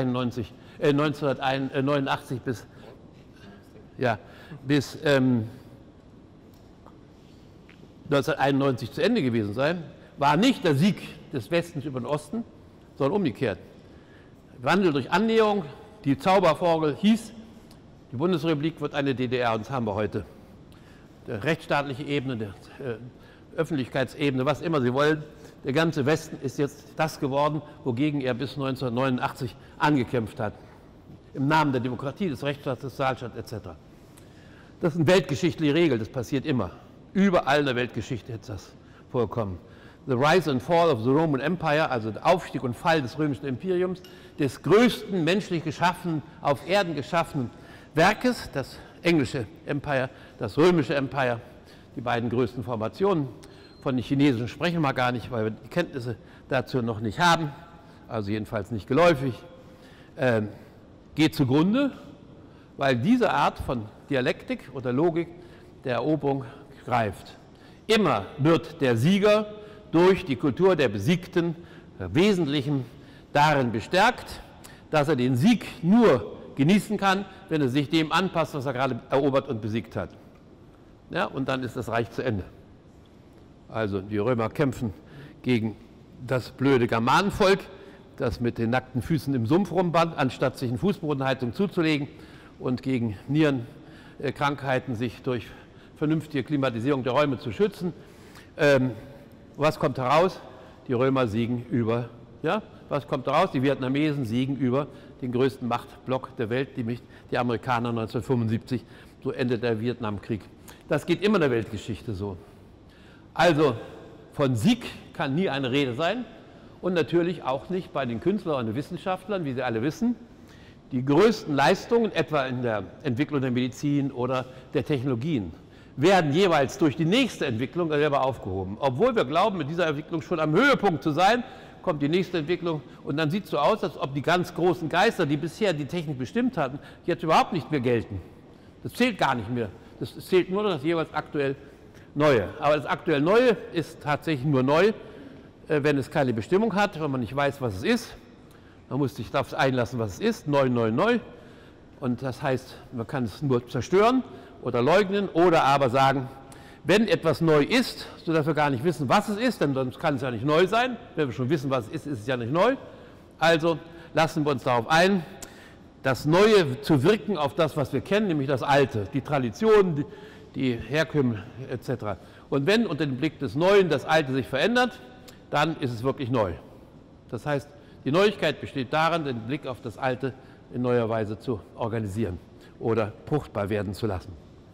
1989 bis 1991 zu Ende gewesen sei, war nicht der Sieg des Westens über den Osten, sondern umgekehrt. Wandel durch Annäherung, die Zauberformel hieß, die Bundesrepublik wird eine DDR, und das haben wir heute. Die rechtsstaatliche Ebene, die Öffentlichkeitsebene, was immer Sie wollen, der ganze Westen ist jetzt das geworden, wogegen er bis 1989 angekämpft hat. Im Namen der Demokratie, des Rechtsstaats, des Sozialstaats etc. Das ist eine weltgeschichtliche Regel, das passiert immer. Überall in der Weltgeschichte ist das vorgekommen. The Rise and Fall of the Roman Empire, also der Aufstieg und Fall des römischen Imperiums, des größten menschlich geschaffenen, auf Erden geschaffenen Werkes, das englische Empire, das römische Empire, die beiden größten Formationen. Von den chinesischen sprechen wir gar nicht, weil wir die Kenntnisse dazu noch nicht haben, also jedenfalls nicht geläufig, geht zugrunde, weil diese Art von Dialektik oder Logik der Eroberung greift. Immer wird der Sieger durch die Kultur der Besiegten Wesentlichen darin bestärkt, dass er den Sieg nur genießen kann, wenn er sich dem anpasst, was er gerade erobert und besiegt hat. Ja, und dann ist das Reich zu Ende. Also die Römer kämpfen gegen das blöde Germanenvolk, das mit den nackten Füßen im Sumpf rumband, anstatt sich eine Fußbodenheizung zuzulegen und gegen Nierenkrankheiten sich durch vernünftige Klimatisierung der Räume zu schützen. Was kommt heraus? Die Römer siegen über, ja, was kommt heraus? Die Vietnamesen siegen über den größten Machtblock der Welt, nämlich die Amerikaner 1975, so endet der Vietnamkrieg. Das geht immer in der Weltgeschichte so. Also von Sieg kann nie eine Rede sein und natürlich auch nicht bei den Künstlern und Wissenschaftlern, wie Sie alle wissen. Die größten Leistungen, etwa in der Entwicklung der Medizin oder der Technologien, werden jeweils durch die nächste Entwicklung selber aufgehoben. Obwohl wir glauben, mit dieser Entwicklung schon am Höhepunkt zu sein, kommt die nächste Entwicklung und dann sieht es so aus, als ob die ganz großen Geister, die bisher die Technik bestimmt hatten, jetzt überhaupt nicht mehr gelten. Das zählt gar nicht mehr. Das zählt nur das jeweils aktuell Neue. Aber das aktuell Neue ist tatsächlich nur neu, wenn es keine Bestimmung hat, wenn man nicht weiß, was es ist. Man muss sich darauf einlassen, was es ist. Neu, neu, neu. Und das heißt, man kann es nur zerstören oder leugnen oder aber sagen, wenn etwas neu ist, sodass wir gar nicht wissen, was es ist, denn sonst kann es ja nicht neu sein. Wenn wir schon wissen, was es ist, ist es ja nicht neu. Also lassen wir uns darauf ein, das Neue zu wirken auf das, was wir kennen, nämlich das Alte, die Traditionen, die Herkünfte etc. Und wenn unter dem Blick des Neuen das Alte sich verändert, dann ist es wirklich neu. Das heißt, die Neuigkeit besteht darin, den Blick auf das Alte in neuer Weise zu organisieren oder fruchtbar werden zu lassen.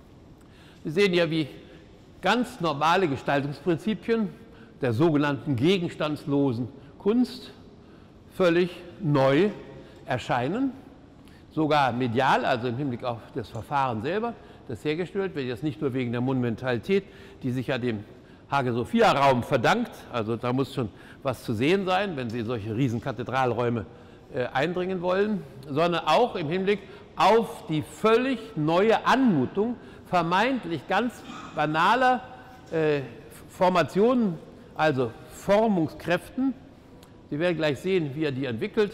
Sie sehen ja, wie ganz normale Gestaltungsprinzipien der sogenannten gegenstandslosen Kunst völlig neu erscheinen, sogar medial, also im Hinblick auf das Verfahren selber, das hergestellt wird, jetzt nicht nur wegen der Monumentalität, die sich ja dem Hagia-Sophia-Raum verdankt, also da muss schon was zu sehen sein, wenn Sie in solche riesen Kathedralräume eindringen wollen, sondern auch im Hinblick auf die völlig neue Anmutung vermeintlich ganz banaler Formationen, also Formungskräften. Sie werden gleich sehen, wie er die entwickelt.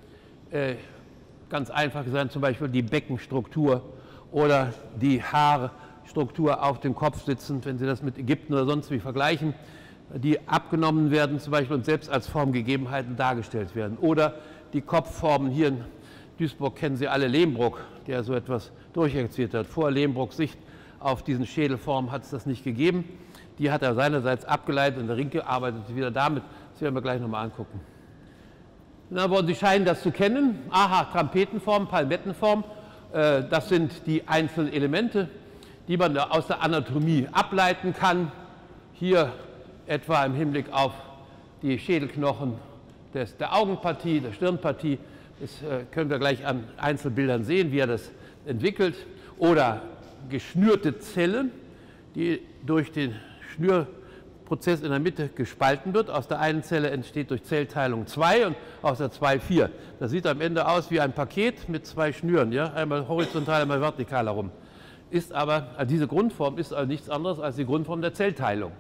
Ganz einfach gesagt, zum Beispiel die Beckenstruktur oder die Haarstruktur auf dem Kopf sitzend, wenn Sie das mit Ägypten oder sonst wie vergleichen, die abgenommen werden zum Beispiel und selbst als Formgegebenheiten dargestellt werden. Oder die Kopfformen hier in Duisburg kennen Sie alle Lehmbruck, der so etwas durchexerziert hat. Vor Lehmbrucks Sicht auf diesen Schädelform hat es das nicht gegeben. Die hat er seinerseits abgeleitet und der Rinke arbeitet wieder damit. Das werden wir gleich nochmal angucken. Na, Sie scheinen das zu kennen. Aha, Trampetenform, Palmettenform. Das sind die einzelnen Elemente, die man aus der Anatomie ableiten kann. Hier etwa im Hinblick auf die Schädelknochen der Augenpartie, der Stirnpartie. Das können wir gleich an Einzelbildern sehen, wie er das entwickelt. Oder geschnürte Zellen, die durch den Prozess in der Mitte gespalten wird. Aus der einen Zelle entsteht durch Zellteilung 2 und aus der 2 4. Das sieht am Ende aus wie ein Paket mit 2 Schnüren, ja? Einmal horizontal, einmal vertikal herum. Ist aber, diese Grundform ist also nichts anderes als die Grundform der Zellteilung.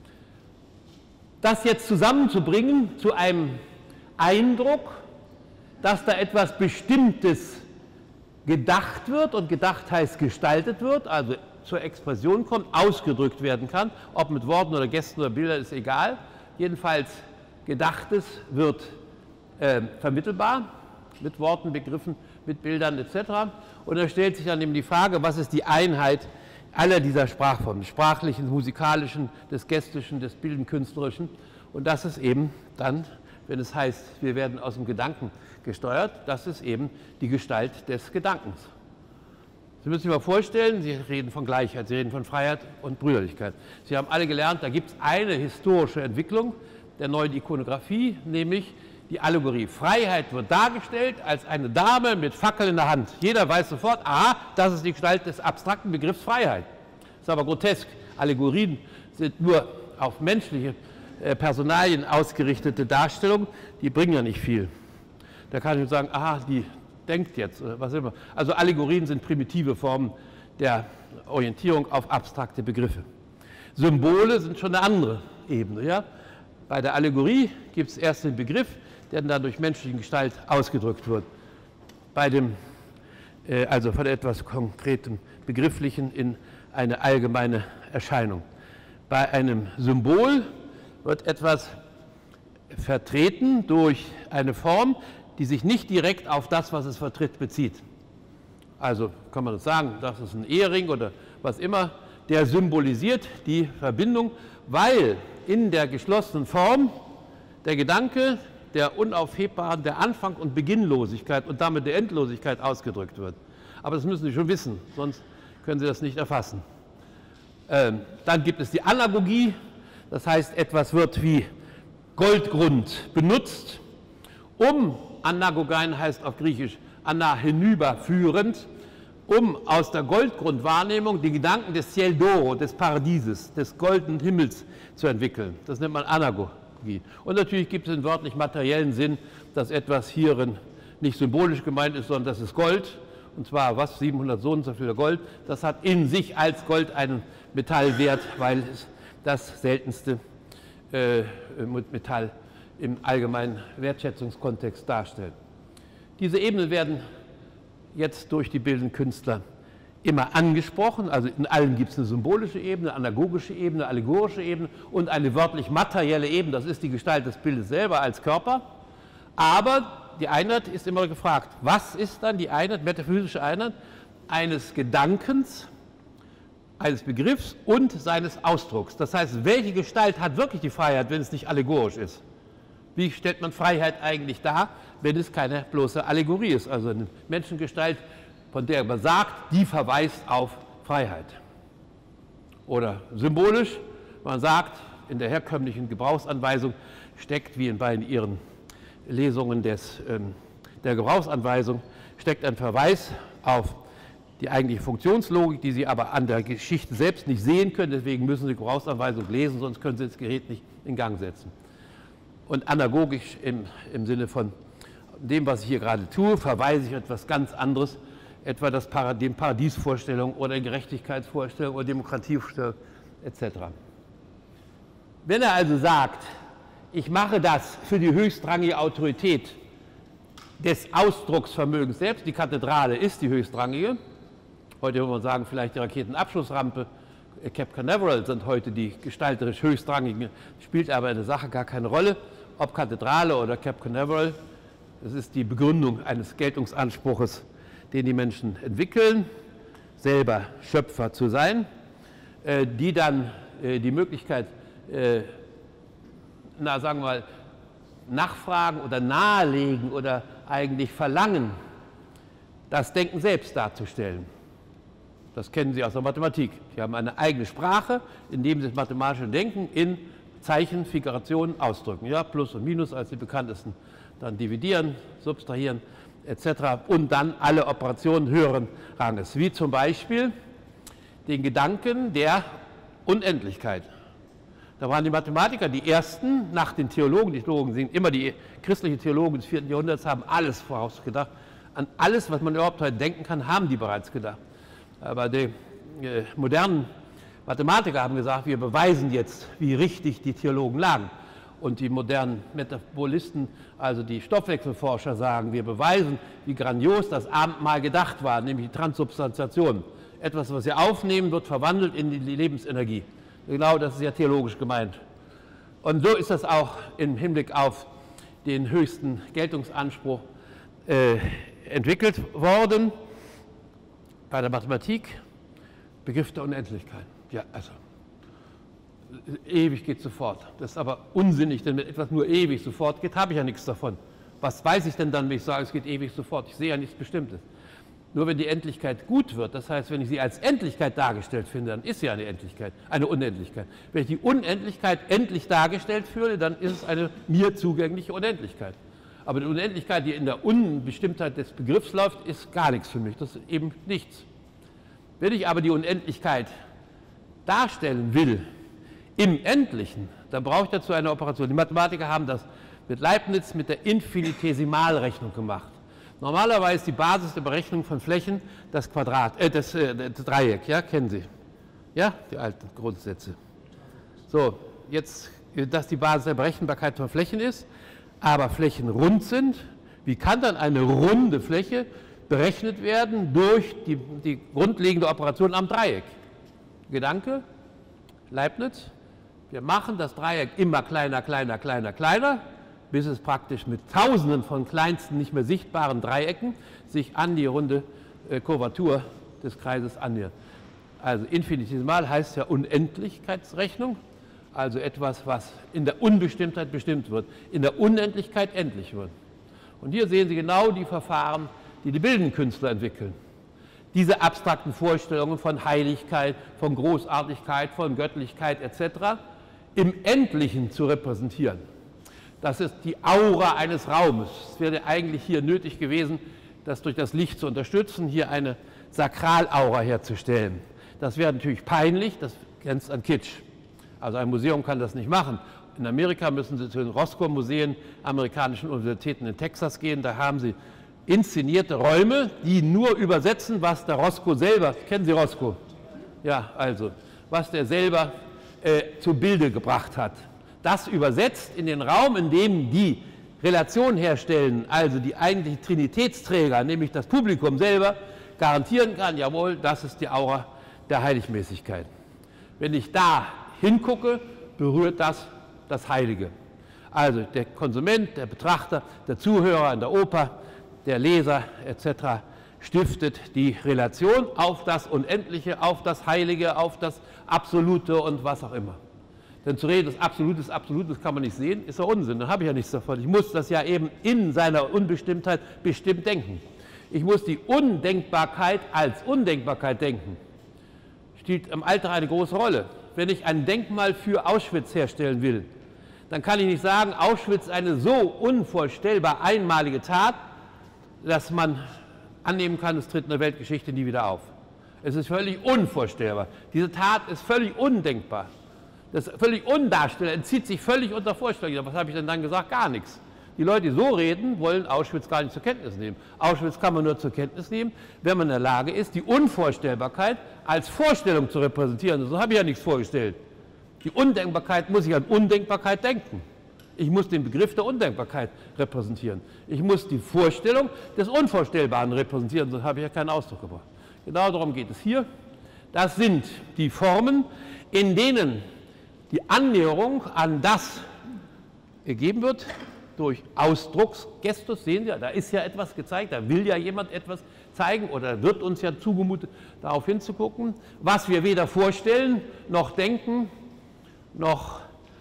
Das jetzt zusammenzubringen zu einem Eindruck, dass da etwas Bestimmtes gedacht wird, und gedacht heißt gestaltet wird, also zur Expression kommt, ausgedrückt werden kann, ob mit Worten oder Gesten oder Bildern, ist egal. Jedenfalls Gedachtes wird vermittelbar, mit Worten, Begriffen, mit Bildern etc. Und da stellt sich dann eben die Frage, was ist die Einheit aller dieser Sprachformen, des sprachlichen, des musikalischen, des gestischen, des bildend künstlerischen. Und das ist eben dann, wenn es heißt, wir werden aus dem Gedanken gesteuert, das ist eben die Gestalt des Gedankens. Sie müssen sich mal vorstellen, Sie reden von Gleichheit, Sie reden von Freiheit und Brüderlichkeit. Sie haben alle gelernt, da gibt es eine historische Entwicklung der neuen Ikonographie, nämlich die Allegorie. Freiheit wird dargestellt als eine Dame mit Fackel in der Hand. Jeder weiß sofort, aha, das ist die Gestalt des abstrakten Begriffs Freiheit. Das ist aber grotesk. Allegorien sind nur auf menschliche Personalien ausgerichtete Darstellungen, die bringen ja nicht viel. Da kann ich nur sagen, aha, die denkt jetzt, oder was immer. Also Allegorien sind primitive Formen der Orientierung auf abstrakte Begriffe. Symbole sind schon eine andere Ebene. Ja? Bei der Allegorie gibt es erst den Begriff, der dann durch menschliche Gestalt ausgedrückt wird. Bei dem, also von etwas Konkretem, Begrifflichen in eine allgemeine Erscheinung. Bei einem Symbol wird etwas vertreten durch eine Form, die sich nicht direkt auf das, was es vertritt, bezieht. Also kann man sagen, das ist ein Ehering oder was immer, der symbolisiert die Verbindung, weil in der geschlossenen Form der Gedanke der unaufhebbaren, der Anfang- und Beginnlosigkeit und damit der Endlosigkeit ausgedrückt wird. Aber das müssen Sie schon wissen, sonst können Sie das nicht erfassen. Dann gibt es die Anagogie, das heißt, etwas wird wie Goldgrund benutzt, um, anagogein heißt auf Griechisch, ana hinüberführend, um aus der Goldgrundwahrnehmung die Gedanken des Ciel d'oro, des Paradieses, des goldenen Himmels zu entwickeln. Das nennt man Anagogie. Und natürlich gibt es den wörtlich materiellen Sinn, dass etwas hierin nicht symbolisch gemeint ist, sondern das ist Gold. Und zwar was? 700 so und so viel Gold. Das hat in sich als Gold einen Metallwert, weil es das seltenste Metall im allgemeinen Wertschätzungskontext darstellt. Diese Ebenen werden jetzt durch die bildenden Künstler immer angesprochen. Also in allen gibt es eine symbolische Ebene, eine anagogische Ebene, eine allegorische Ebene und eine wörtlich materielle Ebene. Das ist die Gestalt des Bildes selber als Körper. Aber die Einheit ist immer gefragt. Was ist dann die Einheit, metaphysische Einheit eines Gedankens, eines Begriffs und seines Ausdrucks? Das heißt, welche Gestalt hat wirklich die Freiheit, wenn es nicht allegorisch ist? Wie stellt man Freiheit eigentlich dar, wenn es keine bloße Allegorie ist? Also eine Menschengestalt, von der man sagt, die verweist auf Freiheit. Oder symbolisch, man sagt, in der herkömmlichen Gebrauchsanweisung steckt, wie bei Ihren Lesungen der Gebrauchsanweisung, steckt ein Verweis auf die eigentliche Funktionslogik, die Sie aber an der Geschichte selbst nicht sehen können. Deswegen müssen Sie Gebrauchsanweisung lesen, sonst können Sie das Gerät nicht in Gang setzen. Und anagogisch im Sinne von dem, was ich hier gerade tue, verweise ich auf etwas ganz anderes, etwa den Paradiesvorstellung oder Gerechtigkeitsvorstellung oder Demokratievorstellung etc. Wenn er also sagt, ich mache das für die höchstrangige Autorität des Ausdrucksvermögens selbst, die Kathedrale ist die höchstrangige, heute würde man sagen, vielleicht die Raketenabschussrampe, Cape Canaveral sind heute die gestalterisch höchstrangigen, spielt aber in der Sache gar keine Rolle, ob Kathedrale oder Cape Canaveral, das ist die Begründung eines Geltungsanspruches, den die Menschen entwickeln, selber Schöpfer zu sein, die dann die Möglichkeit, sagen wir mal, nachfragen oder nahelegen oder eigentlich verlangen, das Denken selbst darzustellen. Das kennen Sie aus der Mathematik. Sie haben eine eigene Sprache, in dem Sie das mathematische Denken in Zeichen, Figurationen ausdrücken. Ja, Plus und Minus als die bekanntesten. Dann dividieren, subtrahieren etc. Und dann alle Operationen höheren Ranges. Wie zum Beispiel den Gedanken der Unendlichkeit. Da waren die Mathematiker die Ersten nach den Theologen. Die Theologen sind immer die christlichen Theologen des 4. Jahrhunderts, haben alles vorausgedacht. An alles, was man überhaupt heute denken kann, haben die bereits gedacht. Aber die modernen Mathematiker haben gesagt, wir beweisen jetzt, wie richtig die Theologen lagen. Und die modernen Metabolisten, also die Stoffwechselforscher, sagen, wir beweisen, wie grandios das Abendmahl gedacht war, nämlich die Transsubstantiation. Etwas, was wir aufnehmen, wird verwandelt in die Lebensenergie. Genau, das ist ja theologisch gemeint. Und so ist das auch im Hinblick auf den höchsten Geltungsanspruch entwickelt worden. Bei der Mathematik, Begriff der Unendlichkeit. Ja, also ewig geht sofort. Das ist aber unsinnig, denn wenn etwas nur ewig sofort geht, habe ich ja nichts davon. Was weiß ich denn dann, wenn ich sage, es geht ewig sofort? Ich sehe ja nichts Bestimmtes. Nur wenn die Endlichkeit gut wird, das heißt, wenn ich sie als Endlichkeit dargestellt finde, dann ist sie eine Endlichkeit, eine Unendlichkeit. Wenn ich die Unendlichkeit endlich dargestellt fühle, dann ist es eine mir zugängliche Unendlichkeit. Aber die Unendlichkeit, die in der Unbestimmtheit des Begriffs läuft, ist gar nichts für mich. Das ist eben nichts. Wenn ich aber die Unendlichkeit darstellen will, im Endlichen, dann brauche ich dazu eine Operation. Die Mathematiker haben das mit Leibniz mit der Infinitesimalrechnung gemacht. Normalerweise ist die Basis der Berechnung von Flächen das Quadrat, das Dreieck, ja, kennen Sie? Ja, die alten Grundsätze. So, jetzt, dass die Basis der Berechenbarkeit von Flächen ist, aber Flächen rund sind, wie kann dann eine runde Fläche berechnet werden durch die grundlegende Operation am Dreieck? Gedanke, Leibniz, wir machen das Dreieck immer kleiner, kleiner, kleiner, kleiner, bis es praktisch mit Tausenden von kleinsten, nicht mehr sichtbaren Dreiecken sich an die runde Kurvatur des Kreises annähert. Also infinitesimal heißt ja Unendlichkeitsrechnung, also etwas, was in der Unbestimmtheit bestimmt wird, in der Unendlichkeit endlich wird. Und hier sehen Sie genau die Verfahren, die die bildenden Künstler entwickeln. Diese abstrakten Vorstellungen von Heiligkeit, von Großartigkeit, von Göttlichkeit etc. im Endlichen zu repräsentieren. Das ist die Aura eines Raumes. Es wäre eigentlich hier nötig gewesen, das durch das Licht zu unterstützen, hier eine Sakralaura herzustellen. Das wäre natürlich peinlich, das grenzt an Kitsch. Also ein Museum kann das nicht machen. In Amerika müssen Sie zu den Roscoe-Museen, amerikanischen Universitäten in Texas gehen, da haben Sie inszenierte Räume, die nur übersetzen, was der Roscoe selber, kennen Sie Roscoe? Ja, also, was der selber zu Bilde gebracht hat. Das übersetzt in den Raum, in dem die Relation herstellen, also die eigentlichen Trinitätsträger, nämlich das Publikum selber, garantieren kann, jawohl, das ist die Aura der Heiligmäßigkeit. Wenn ich da hingucke, berührt das Heilige. Also der Konsument, der Betrachter, der Zuhörer in der Oper, der Leser etc. stiftet die Relation auf das Unendliche, auf das Heilige, auf das Absolute und was auch immer. Denn zu reden, das Absolutes kann man nicht sehen, ist ja Unsinn, dann habe ich ja nichts davon. Ich muss das ja eben in seiner Unbestimmtheit bestimmt denken. Ich muss die Undenkbarkeit als Undenkbarkeit denken. Spielt im Alter eine große Rolle. Wenn ich ein Denkmal für Auschwitz herstellen will, dann kann ich nicht sagen, Auschwitz ist eine so unvorstellbar einmalige Tat, dass man annehmen kann, es tritt in der Weltgeschichte nie wieder auf. Es ist völlig unvorstellbar. Diese Tat ist völlig undenkbar. Das ist völlig undarstellbar, entzieht sich völlig unter Vorstellung. Was habe ich denn dann gesagt? Gar nichts. Die Leute, die so reden, wollen Auschwitz gar nicht zur Kenntnis nehmen. Auschwitz kann man nur zur Kenntnis nehmen, wenn man in der Lage ist, die Unvorstellbarkeit als Vorstellung zu repräsentieren. So habe ich ja nichts vorgestellt. Die Undenkbarkeit muss ich an Undenkbarkeit denken. Ich muss den Begriff der Undenkbarkeit repräsentieren. Ich muss die Vorstellung des Unvorstellbaren repräsentieren, sonst habe ich ja keinen Ausdruck gebracht. Genau darum geht es hier. Das sind die Formen, in denen die Annäherung an das gegeben wird durch Ausdrucksgestus. Sehen Sie, da ist ja etwas gezeigt, da will ja jemand etwas zeigen oder wird uns ja zugemutet, darauf hinzugucken, was wir weder vorstellen, noch denken, noch,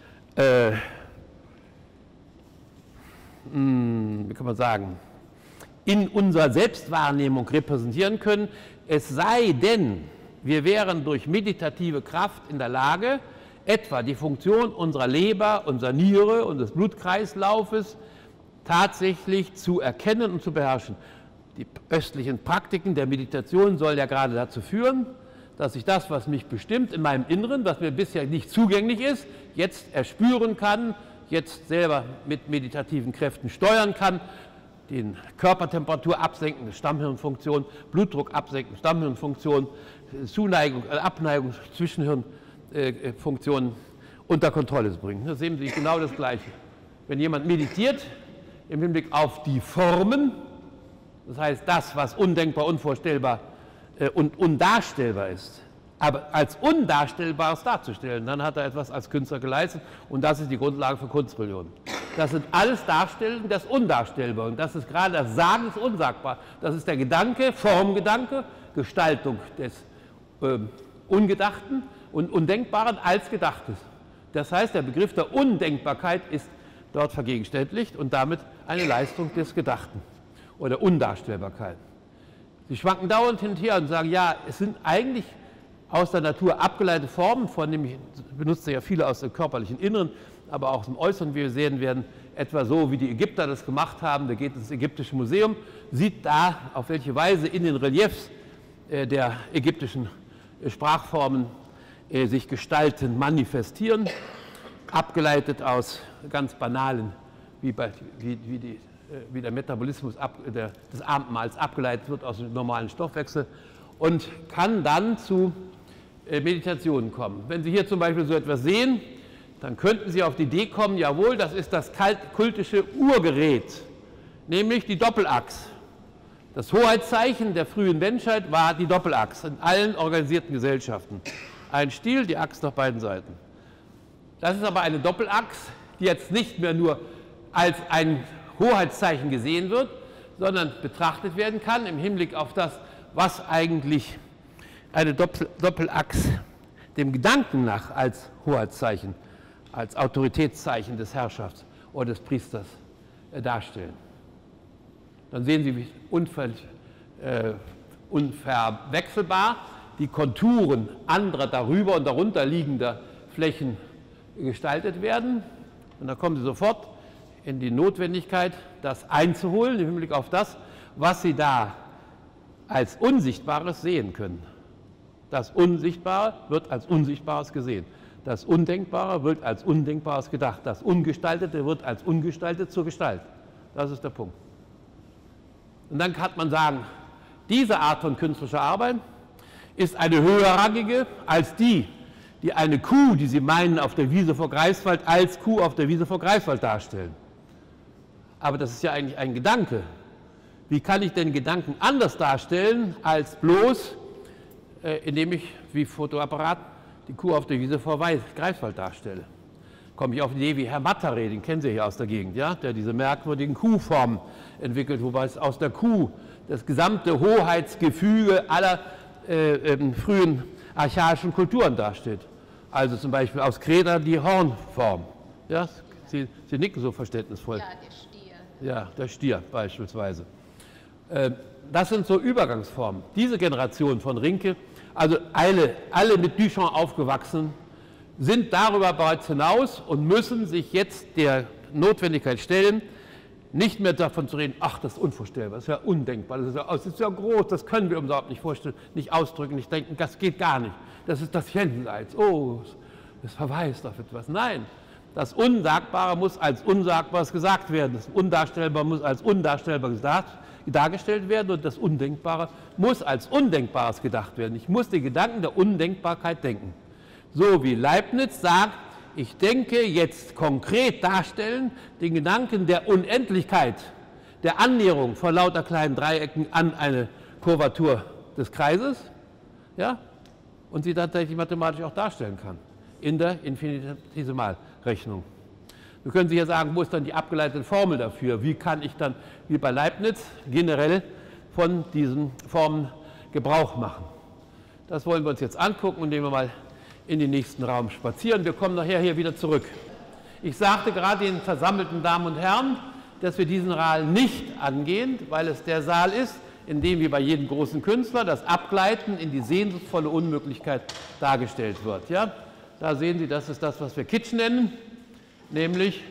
wie kann man sagen, in unserer Selbstwahrnehmung repräsentieren können, es sei denn, wir wären durch meditative Kraft in der Lage, etwa die Funktion unserer Leber, unserer Niere und des Blutkreislaufes tatsächlich zu erkennen und zu beherrschen. Die östlichen Praktiken der Meditation sollen ja gerade dazu führen, dass ich das, was mich bestimmt in meinem Inneren, was mir bisher nicht zugänglich ist, jetzt erspüren kann, jetzt selber mit meditativen Kräften steuern kann, den Körpertemperatur absenkende Stammhirnfunktion, Blutdruck absenkende Stammhirnfunktion, Zuneigung, Abneigung, Zwischenhirnfunktionen unter Kontrolle zu bringen. Da sehen Sie genau das Gleiche. Wenn jemand meditiert im Hinblick auf die Formen, das heißt das, was undenkbar, unvorstellbar und undarstellbar ist, aber als Undarstellbares darzustellen, dann hat er etwas als Künstler geleistet und das ist die Grundlage für Kunstreligion. Das sind alles Darstellungen des Undarstellbaren und das ist gerade das Sagen des Unsagbaren. Das ist der Gedanke, Formgedanke, Gestaltung des Ungedachten und Undenkbaren als Gedachtes. Das heißt, der Begriff der Undenkbarkeit ist dort vergegenständlicht und damit eine Leistung des Gedachten oder Undarstellbarkeit. Sie schwanken dauernd hin und her und sagen, ja, es sind eigentlich aus der Natur abgeleitete Formen, von dem ich benutze ja viele aus dem körperlichen Inneren, aber auch aus dem Äußeren, wie wir sehen werden, etwa so, wie die Ägypter das gemacht haben. Da geht ins Ägyptische Museum, sieht da, auf welche Weise in den Reliefs der ägyptischen Sprachformen sich Gestalten manifestieren, abgeleitet aus ganz banalen, wie der Metabolismus des Abendmahls abgeleitet wird aus dem normalen Stoffwechsel und kann dann zu Meditationen kommen. Wenn Sie hier zum Beispiel so etwas sehen, dann könnten Sie auf die Idee kommen, jawohl, das ist das kultische Urgerät, nämlich die Doppelachs. Das Hoheitszeichen der frühen Menschheit war die Doppelachs in allen organisierten Gesellschaften. Ein Stiel, die Axt auf beiden Seiten. Das ist aber eine Doppelachs, die jetzt nicht mehr nur als ein Hoheitszeichen gesehen wird, sondern betrachtet werden kann im Hinblick auf das, was eigentlich eine Doppelachs dem Gedanken nach als Hoheitszeichen, als Autoritätszeichen des Herrschers oder des Priesters darstellen. Dann sehen Sie, wie unverwechselbar die Konturen anderer darüber und darunter liegender Flächen gestaltet werden. Und da kommen Sie sofort in die Notwendigkeit, das einzuholen im Hinblick auf das, was Sie da als Unsichtbares sehen können. Das Unsichtbare wird als Unsichtbares gesehen. Das Undenkbare wird als Undenkbares gedacht. Das Ungestaltete wird als ungestaltet zur Gestalt. Das ist der Punkt. Und dann kann man sagen, diese Art von künstlerischer Arbeit ist eine höherrangige als die eine Kuh, die Sie meinen, auf der Wiese vor Greifswald, als Kuh auf der Wiese vor Greifswald darstellen. Aber das ist ja eigentlich ein Gedanke. Wie kann ich denn Gedanken anders darstellen, als bloß, indem ich wie Fotoapparat die Kuh auf der Wiese vor Greifswald darstelle? Komme ich auf die Idee wie Herr Mattare, den kennen Sie hier aus der Gegend, ja? Der diese merkwürdigen Kuhformen entwickelt, wobei es aus der Kuh das gesamte Hoheitsgefüge aller frühen archaischen Kulturen dasteht. Also zum Beispiel aus Kreta die Hornform. Ja? Sie nicken so verständnisvoll. Ja, der Stier. Ja, der Stier beispielsweise. Das sind so Übergangsformen. Diese Generation von Rinke, also alle mit Duchamp aufgewachsen, sind darüber bereits hinaus und müssen sich jetzt der Notwendigkeit stellen, nicht mehr davon zu reden, ach, das ist unvorstellbar, das ist ja undenkbar, das ist ja groß, das können wir uns überhaupt nicht vorstellen, nicht ausdrücken, nicht denken, das geht gar nicht. Das ist das Jenseits, oh, das verweist auf etwas. Nein, das Unsagbare muss als Unsagbares gesagt werden, das Undarstellbare muss als Undarstellbares dargestellt werden und das Undenkbare muss als Undenkbares gedacht werden. Ich muss den Gedanken der Undenkbarkeit denken. So wie Leibniz sagt, ich denke jetzt konkret darstellen den Gedanken der Unendlichkeit, der Annäherung von lauter kleinen Dreiecken an eine Kurvatur des Kreises, ja, und sie tatsächlich mathematisch auch darstellen kann in der Infinitesimalrechnung. Wir können Sie hier sagen, wo ist dann die abgeleitete Formel dafür? Wie kann ich dann, wie bei Leibniz, generell von diesen Formen Gebrauch machen? Das wollen wir uns jetzt angucken, indem wir mal in den nächsten Raum spazieren. Wir kommen nachher hier wieder zurück. Ich sagte gerade den versammelten Damen und Herren, dass wir diesen Saal nicht angehen, weil es der Saal ist, in dem wie bei jedem großen Künstler das Abgleiten in die sehnsuchtsvolle Unmöglichkeit dargestellt wird. Ja? Da sehen Sie, das ist das, was wir Kitsch nennen, nämlich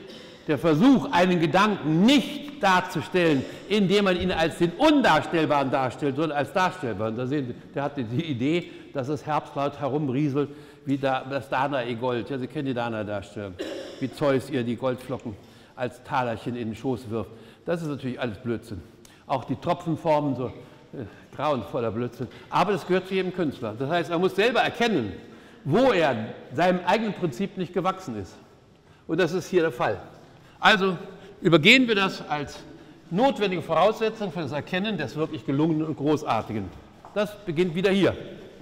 der Versuch, einen Gedanken nicht darzustellen, indem man ihn als den Undarstellbaren darstellt, sondern als Darstellbaren. Da sehen Sie, der hatte die Idee, dass das Herbstlaut herumrieselt, wie das Danae-Gold. Ja, Sie kennen die Danae-Darstellung, wie Zeus ihr die Goldflocken als Talerchen in den Schoß wirft. Das ist natürlich alles Blödsinn. Auch die Tropfenformen, so grauenvoller Blödsinn. Aber das gehört zu jedem Künstler. Das heißt, er muss selber erkennen, wo er seinem eigenen Prinzip nicht gewachsen ist. Und das ist hier der Fall. Also übergehen wir das als notwendige Voraussetzung für das Erkennen des wirklich Gelungenen und Großartigen. Das beginnt wieder hier.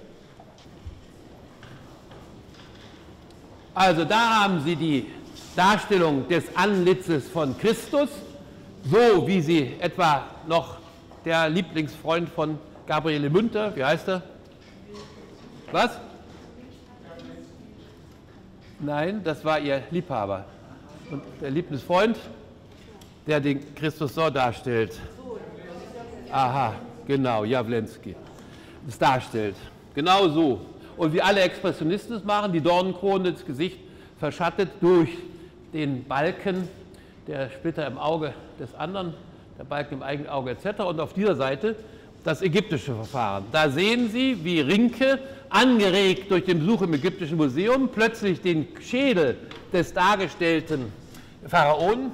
Also da haben Sie die Darstellung des Anlitzes von Christus, so wie sie etwa noch der Lieblingsfreund von Gabriele Münter, wie heißt er? Was? Nein, das war ihr Liebhaber. Und der Lieblingsfreund, der den Christus so darstellt. Aha, genau, Jawlensky. Das darstellt. Genau so. Und wie alle Expressionisten es machen, die Dornenkrone das Gesicht verschattet durch den Balken, der Splitter im Auge des anderen, der Balken im eigenen Auge etc. Und auf dieser Seite das ägyptische Verfahren. Da sehen Sie, wie Rinke, angeregt durch den Besuch im Ägyptischen Museum, plötzlich den Schädel des dargestellten Pharaonen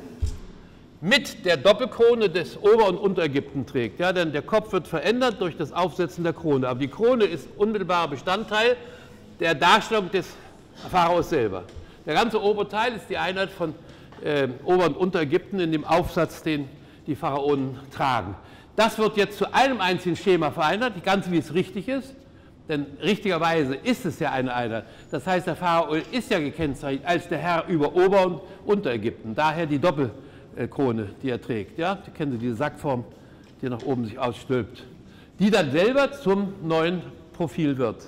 mit der Doppelkrone des Ober- und Unterägypten trägt. Ja, denn der Kopf wird verändert durch das Aufsetzen der Krone. Aber die Krone ist unmittelbarer Bestandteil der Darstellung des Pharaos selber. Der ganze Oberteil ist die Einheit von Ober- und Unterägypten in dem Aufsatz, den die Pharaonen tragen. Das wird jetzt zu einem einzigen Schema vereinert, ganz wie es richtig ist, denn richtigerweise ist es ja eine Einheit. Das heißt, der Pharao ist ja gekennzeichnet als der Herr über Ober- und Unterägypten, daher die Doppelkrone, die er trägt. Ja? Die kennen Sie, diese Sackform, die nach oben sich ausstülpt, die dann selber zum neuen Profil wird.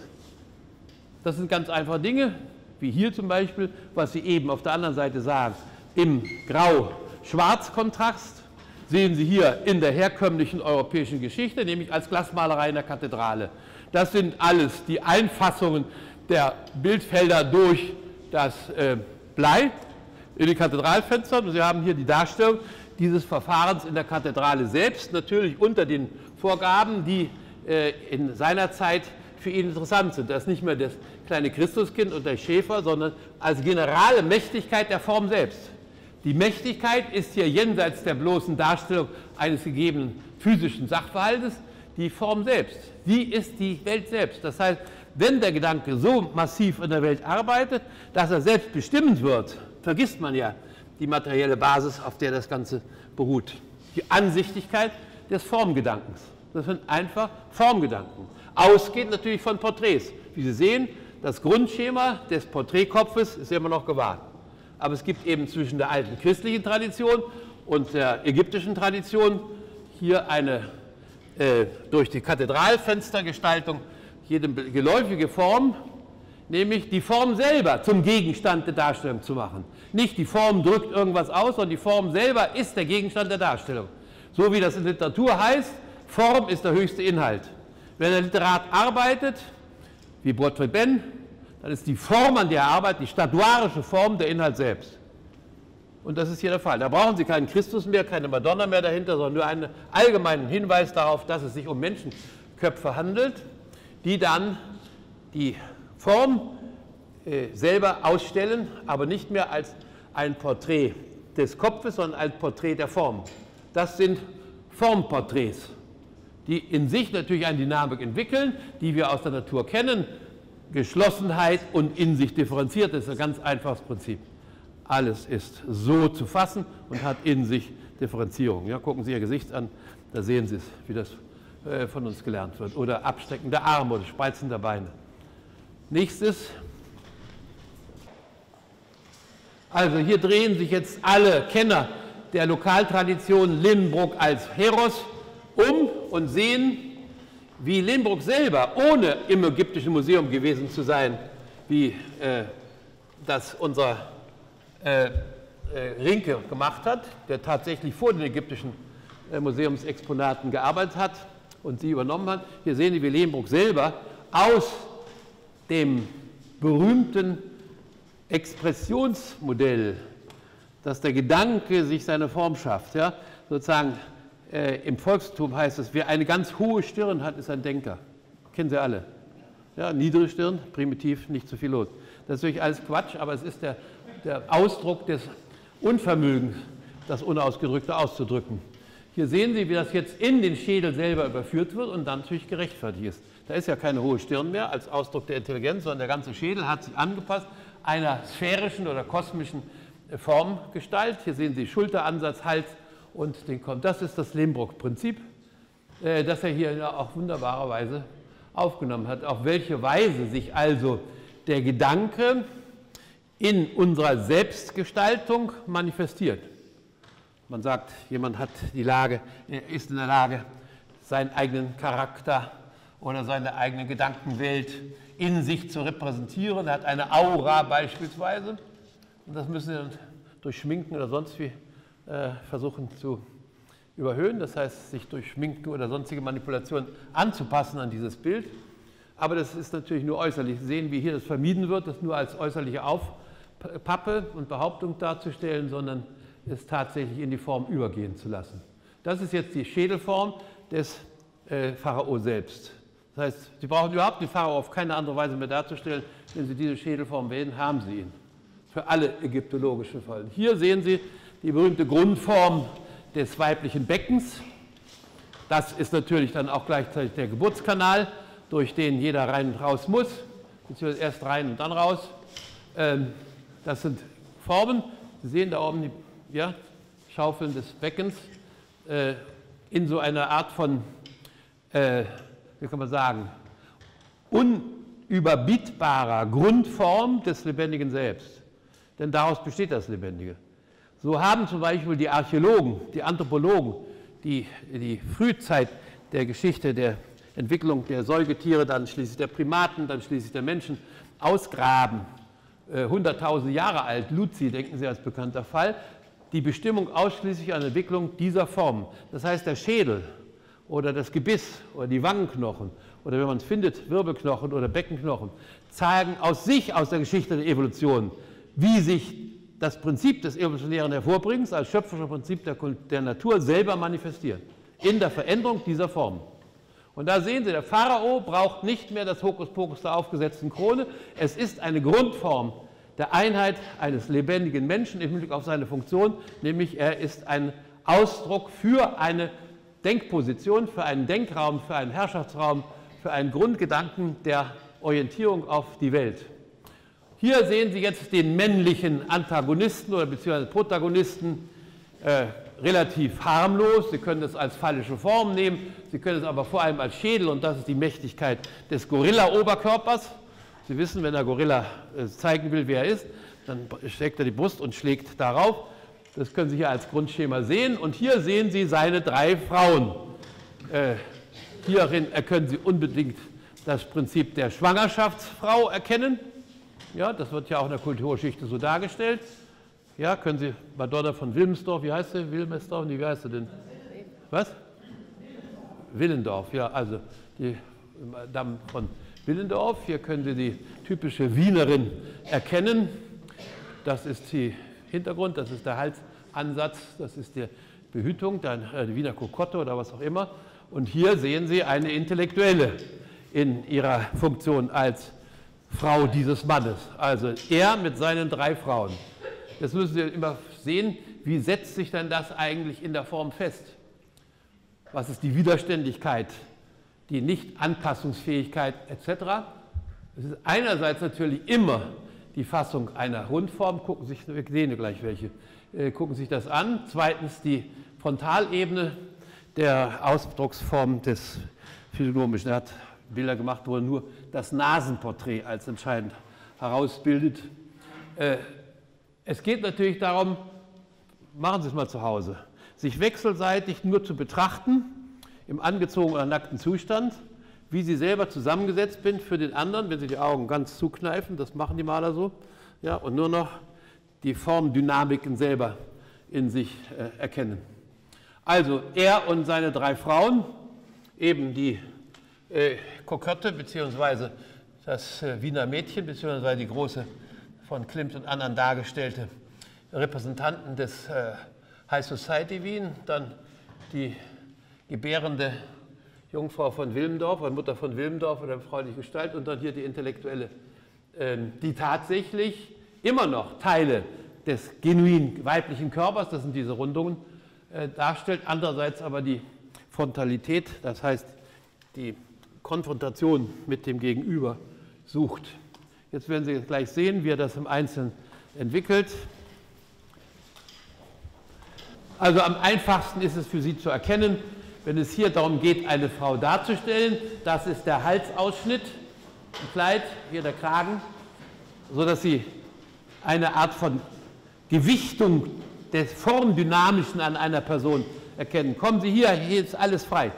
Das sind ganz einfache Dinge, wie hier zum Beispiel, was Sie eben auf der anderen Seite sagen. Im Grau-Schwarz-Kontrast sehen Sie hier in der herkömmlichen europäischen Geschichte, nämlich als Glasmalerei in der Kathedrale. Das sind alles die Einfassungen der Bildfelder durch das Blei in den Kathedralfenstern. Und Sie haben hier die Darstellung dieses Verfahrens in der Kathedrale selbst, natürlich unter den Vorgaben, die in seiner Zeit für ihn interessant sind. Das ist nicht mehr das kleine Christuskind und der Schäfer, sondern als generale Mächtigkeit der Form selbst. Die Mächtigkeit ist hier jenseits der bloßen Darstellung eines gegebenen physischen Sachverhaltes die Form selbst. Sie ist die Welt selbst. Das heißt, wenn der Gedanke so massiv in der Welt arbeitet, dass er selbst bestimmend wird, vergisst man ja die materielle Basis, auf der das Ganze beruht. Die Ansichtigkeit des Formgedankens. Das sind einfach Formgedanken. Ausgehend natürlich von Porträts. Wie Sie sehen, das Grundschema des Porträtkopfes ist immer noch gewahrt. Aber es gibt eben zwischen der alten christlichen Tradition und der ägyptischen Tradition hier eine durch die Kathedralfenstergestaltung jede geläufige Form, nämlich die Form selber zum Gegenstand der Darstellung zu machen. Nicht die Form drückt irgendwas aus, sondern die Form selber ist der Gegenstand der Darstellung. So wie das in Literatur heißt, Form ist der höchste Inhalt. Wenn ein Literat arbeitet, wie Bradford Ben, dann ist die Form, an der er arbeitet, die statuarische Form, der Inhalt selbst. Und das ist hier der Fall. Da brauchen Sie keinen Christus mehr, keine Madonna mehr dahinter, sondern nur einen allgemeinen Hinweis darauf, dass es sich um Menschenköpfe handelt, die dann die Form selber ausstellen, aber nicht mehr als ein Porträt des Kopfes, sondern als Porträt der Form. Das sind Formporträts, die in sich natürlich eine Dynamik entwickeln, die wir aus der Natur kennen. Geschlossenheit und in sich differenziert, das ist ein ganz einfaches Prinzip. Alles ist so zu fassen und hat in sich Differenzierung. Ja, gucken Sie Ihr Gesicht an, da sehen Sie es, wie das von uns gelernt wird. Oder Abstrecken der Arme oder Spreizen der Beine. Nächstes. Also hier drehen sich jetzt alle Kenner der Lokaltradition Lehmbruck als Heros um und sehen, wie Lehmbruck selber, ohne im Ägyptischen Museum gewesen zu sein, wie das unser Rinke gemacht hat, der tatsächlich vor den ägyptischen Museumsexponaten gearbeitet hat und sie übernommen hat. Hier sehen Sie, wie Lehmbruck selber aus dem berühmten Expressionsmodell, dass der Gedanke sich seine Form schafft. Ja? Sozusagen im Volkstum heißt es, wer eine ganz hohe Stirn hat, ist ein Denker. Kennen Sie alle. Ja, niedere Stirn, primitiv, nicht zu viel los. Das ist natürlich alles Quatsch, aber es ist der Ausdruck des Unvermögens, das Unausgedrückte auszudrücken. Hier sehen Sie, wie das jetzt in den Schädel selber überführt wird und dann natürlich gerechtfertigt ist. Da ist ja keine hohe Stirn mehr als Ausdruck der Intelligenz, sondern der ganze Schädel hat sich angepasst einer sphärischen oder kosmischen Formgestalt. Hier sehen Sie Schulteransatz, Hals und den Kopf. Das ist das Lehmbruck-Prinzip, das er hier auch wunderbarerweise aufgenommen hat. Auf welche Weise sich also der Gedanke in unserer Selbstgestaltung manifestiert. Man sagt, jemand hat die Lage, er ist in der Lage, seinen eigenen Charakter oder seine eigene Gedankenwelt in sich zu repräsentieren. Er hat eine Aura beispielsweise. Und das müssen Sie dann durch Schminken oder sonst wie versuchen zu überhöhen. Das heißt, sich durch Schminken oder sonstige Manipulationen anzupassen an dieses Bild. Aber das ist natürlich nur äußerlich. Sie sehen, wie hier das vermieden wird, das nur als äußerliche Aufpappe und Behauptung darzustellen, sondern es tatsächlich in die Form übergehen zu lassen. Das ist jetzt die Schädelform des Pharao selbst. Das heißt, Sie brauchen überhaupt den Pharao auf keine andere Weise mehr darzustellen. Wenn Sie diese Schädelform wählen, haben Sie ihn. Für alle ägyptologischen Folgen. Hier sehen Sie die berühmte Grundform des weiblichen Beckens. Das ist natürlich dann auch gleichzeitig der Geburtskanal, durch den jeder rein und raus muss, beziehungsweise erst rein und dann raus. Das sind Formen. Sie sehen da oben die Schaufeln des Beckens in so einer Art von, wie kann man sagen, unüberbietbarer Grundform des Lebendigen selbst. Denn daraus besteht das Lebendige. So haben zum Beispiel die Archäologen, die Anthropologen, die Frühzeit der Geschichte der Entwicklung der Säugetiere, dann schließlich der Primaten, dann schließlich der Menschen ausgraben, 100.000 Jahre alt, Luzi, denken Sie als bekannter Fall, die Bestimmung ausschließlich an Entwicklung dieser Form. Das heißt, der Schädel oder das Gebiss oder die Wangenknochen oder wenn man es findet, Wirbelknochen oder Beckenknochen, zeigen aus sich, aus der Geschichte der Evolution, wie sich das Prinzip des evolutionären Hervorbringens als schöpferisches Prinzip der Natur selber manifestiert, in der Veränderung dieser Form. Und da sehen Sie, der Pharao braucht nicht mehr das Hokuspokus der aufgesetzten Krone. Es ist eine Grundform der Einheit eines lebendigen Menschen im Hinblick auf seine Funktion, nämlich er ist ein Ausdruck für eine Denkposition, für einen Denkraum, für einen Herrschaftsraum, für einen Grundgedanken der Orientierung auf die Welt. Hier sehen Sie jetzt den männlichen Antagonisten oder beziehungsweise Protagonisten, relativ harmlos. Sie können es als phallische Form nehmen, Sie können es aber vor allem als Schädel, und das ist die Mächtigkeit des Gorilla-Oberkörpers. Sie wissen, wenn der Gorilla zeigen will, wer er ist, dann streckt er die Brust und schlägt darauf. Das können Sie hier als Grundschema sehen. Und hier sehen Sie seine 3 Frauen. Hierin können Sie unbedingt das Prinzip der Schwangerschaftsfrau erkennen. Ja, das wird ja auch in der Kulturgeschichte so dargestellt. Ja, können Sie Madonna von Wilmsdorf, wie heißt sie? Wilmersdorf? Wie heißt sie denn? Was? Willendorf, ja, also die Madame von Willendorf. Hier können Sie die typische Wienerin erkennen. Das ist der Hintergrund, das ist der Halsansatz, das ist die Behütung, dann die Wiener Kokotte oder was auch immer. Und hier sehen Sie eine Intellektuelle in ihrer Funktion als Frau dieses Mannes. Also er mit seinen 3 Frauen. Das müssen Sie immer sehen, wie setzt sich denn das eigentlich in der Form fest? Was ist die Widerständigkeit, die Nicht-Anpassungsfähigkeit etc.? Es ist einerseits natürlich immer die Fassung einer Rundform, wir sehen gleich welche, gucken sich das an. Zweitens die Frontalebene der Ausdrucksform des Physiognomischen. Er hat Bilder gemacht, wo er nur das Nasenporträt als entscheidend herausbildet. Es geht natürlich darum, machen Sie es mal zu Hause, sich wechselseitig nur zu betrachten, im angezogenen oder nackten Zustand, wie Sie selber zusammengesetzt sind für den anderen, wenn Sie die Augen ganz zukneifen, das machen die Maler so, ja, und nur noch die Formdynamiken selber in sich erkennen. Also er und seine 3 Frauen, eben die Kokotte bzw. das Wiener Mädchen bzw. die große von Klimt und anderen dargestellte Repräsentanten des High Society Wien, dann die gebärende Jungfrau von Wilmendorf, oder Mutter von Wilmendorf oder frauliche Gestalt, und dann hier die Intellektuelle, die tatsächlich immer noch Teile des genuin weiblichen Körpers, das sind diese Rundungen, darstellt, andererseits aber die Frontalität, das heißt die Konfrontation mit dem Gegenüber sucht. Jetzt werden Sie gleich sehen, wie er das im Einzelnen entwickelt. Also am einfachsten ist es für Sie zu erkennen, wenn es hier darum geht, eine Frau darzustellen. Das ist der Halsausschnitt im Kleid, hier der Kragen, sodass Sie eine Art von Gewichtung des Formdynamischen an einer Person erkennen. Kommen Sie hier ist alles frei.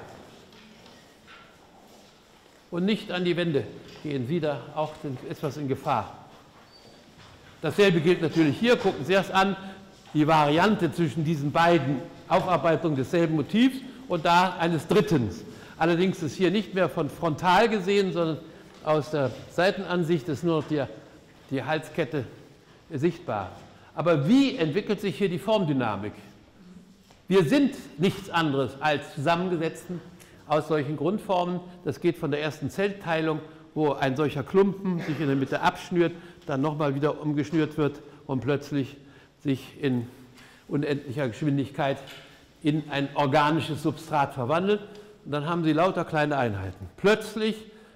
Und nicht an die Wände gehen Sie da auch etwas in Gefahr. Dasselbe gilt natürlich hier. Gucken Sie erst an, die Variante zwischen diesen beiden Aufarbeitungen desselben Motivs und da eines dritten. Allerdings ist hier nicht mehr von frontal gesehen, sondern aus der Seitenansicht ist nur noch die Halskette sichtbar. Aber wie entwickelt sich hier die Formdynamik? Wir sind nichts anderes als Zusammengesetzten aus solchen Grundformen. Das geht von der ersten Zellteilung, wo ein solcher Klumpen sich in der Mitte abschnürt, dann nochmal wieder umgeschnürt wird und plötzlich sich in unendlicher Geschwindigkeit in ein organisches Substrat verwandelt. Und dann haben Sie lauter kleine Einheiten. Plötzlich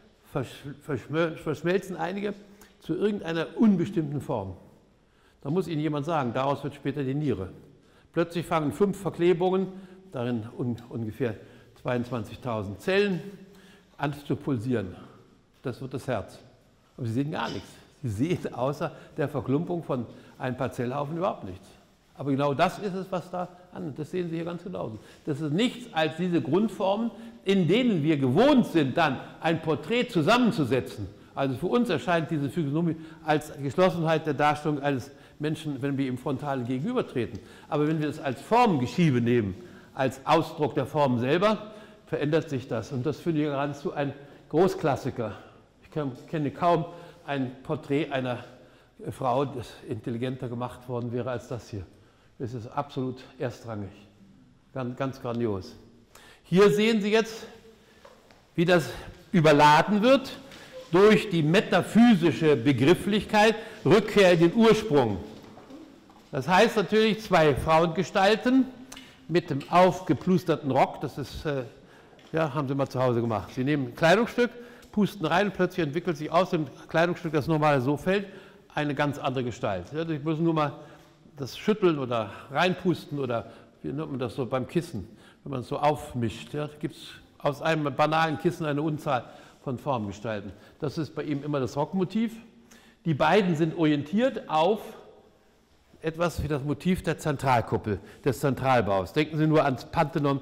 verschmelzen einige zu irgendeiner unbestimmten Form. Da muss Ihnen jemand sagen, daraus wird später die Niere. Plötzlich fangen 5 Verklebungen, darin ungefähr 22.000 Zellen, an zu pulsieren. Das wird das Herz. Aber Sie sehen gar nichts. Sie sehen außer der Verklumpung von ein paar Zellhaufen überhaupt nichts. Aber genau das ist es, was da an. Das sehen Sie hier ganz genauso. Das ist nichts als diese Grundformen, in denen wir gewohnt sind, dann ein Porträt zusammenzusetzen. Also für uns erscheint diese Physiognomie als Geschlossenheit der Darstellung eines Menschen, wenn wir ihm frontal gegenübertreten. Aber wenn wir es als Formgeschiebe nehmen, als Ausdruck der Form selber, verändert sich das. Und das finde ich geradezu ein Großklassiker. Ich kenne kaum ein Porträt einer Frau, das intelligenter gemacht worden wäre als das hier. Das ist absolut erstrangig, ganz grandios. Hier sehen Sie jetzt, wie das überladen wird durch die metaphysische Begrifflichkeit, Rückkehr in den Ursprung. Das heißt natürlich 2 Frauengestalten mit dem aufgeplusterten Rock, das ist, ja, haben Sie mal zu Hause gemacht. Sie nehmen ein Kleidungsstück, pusten rein und plötzlich entwickelt sich aus dem Kleidungsstück, das normal so fällt, eine ganz andere Gestalt. Ja, Sie müssen nur mal das schütteln oder reinpusten oder wie nennt man das so beim Kissen, wenn man es so aufmischt. Ja, gibt es aus einem banalen Kissen eine Unzahl von Formgestalten. Das ist bei ihm immer das Rockmotiv. Die beiden sind orientiert auf etwas wie das Motiv der Zentralkuppel, des Zentralbaus. Denken Sie nur ans Pantheon,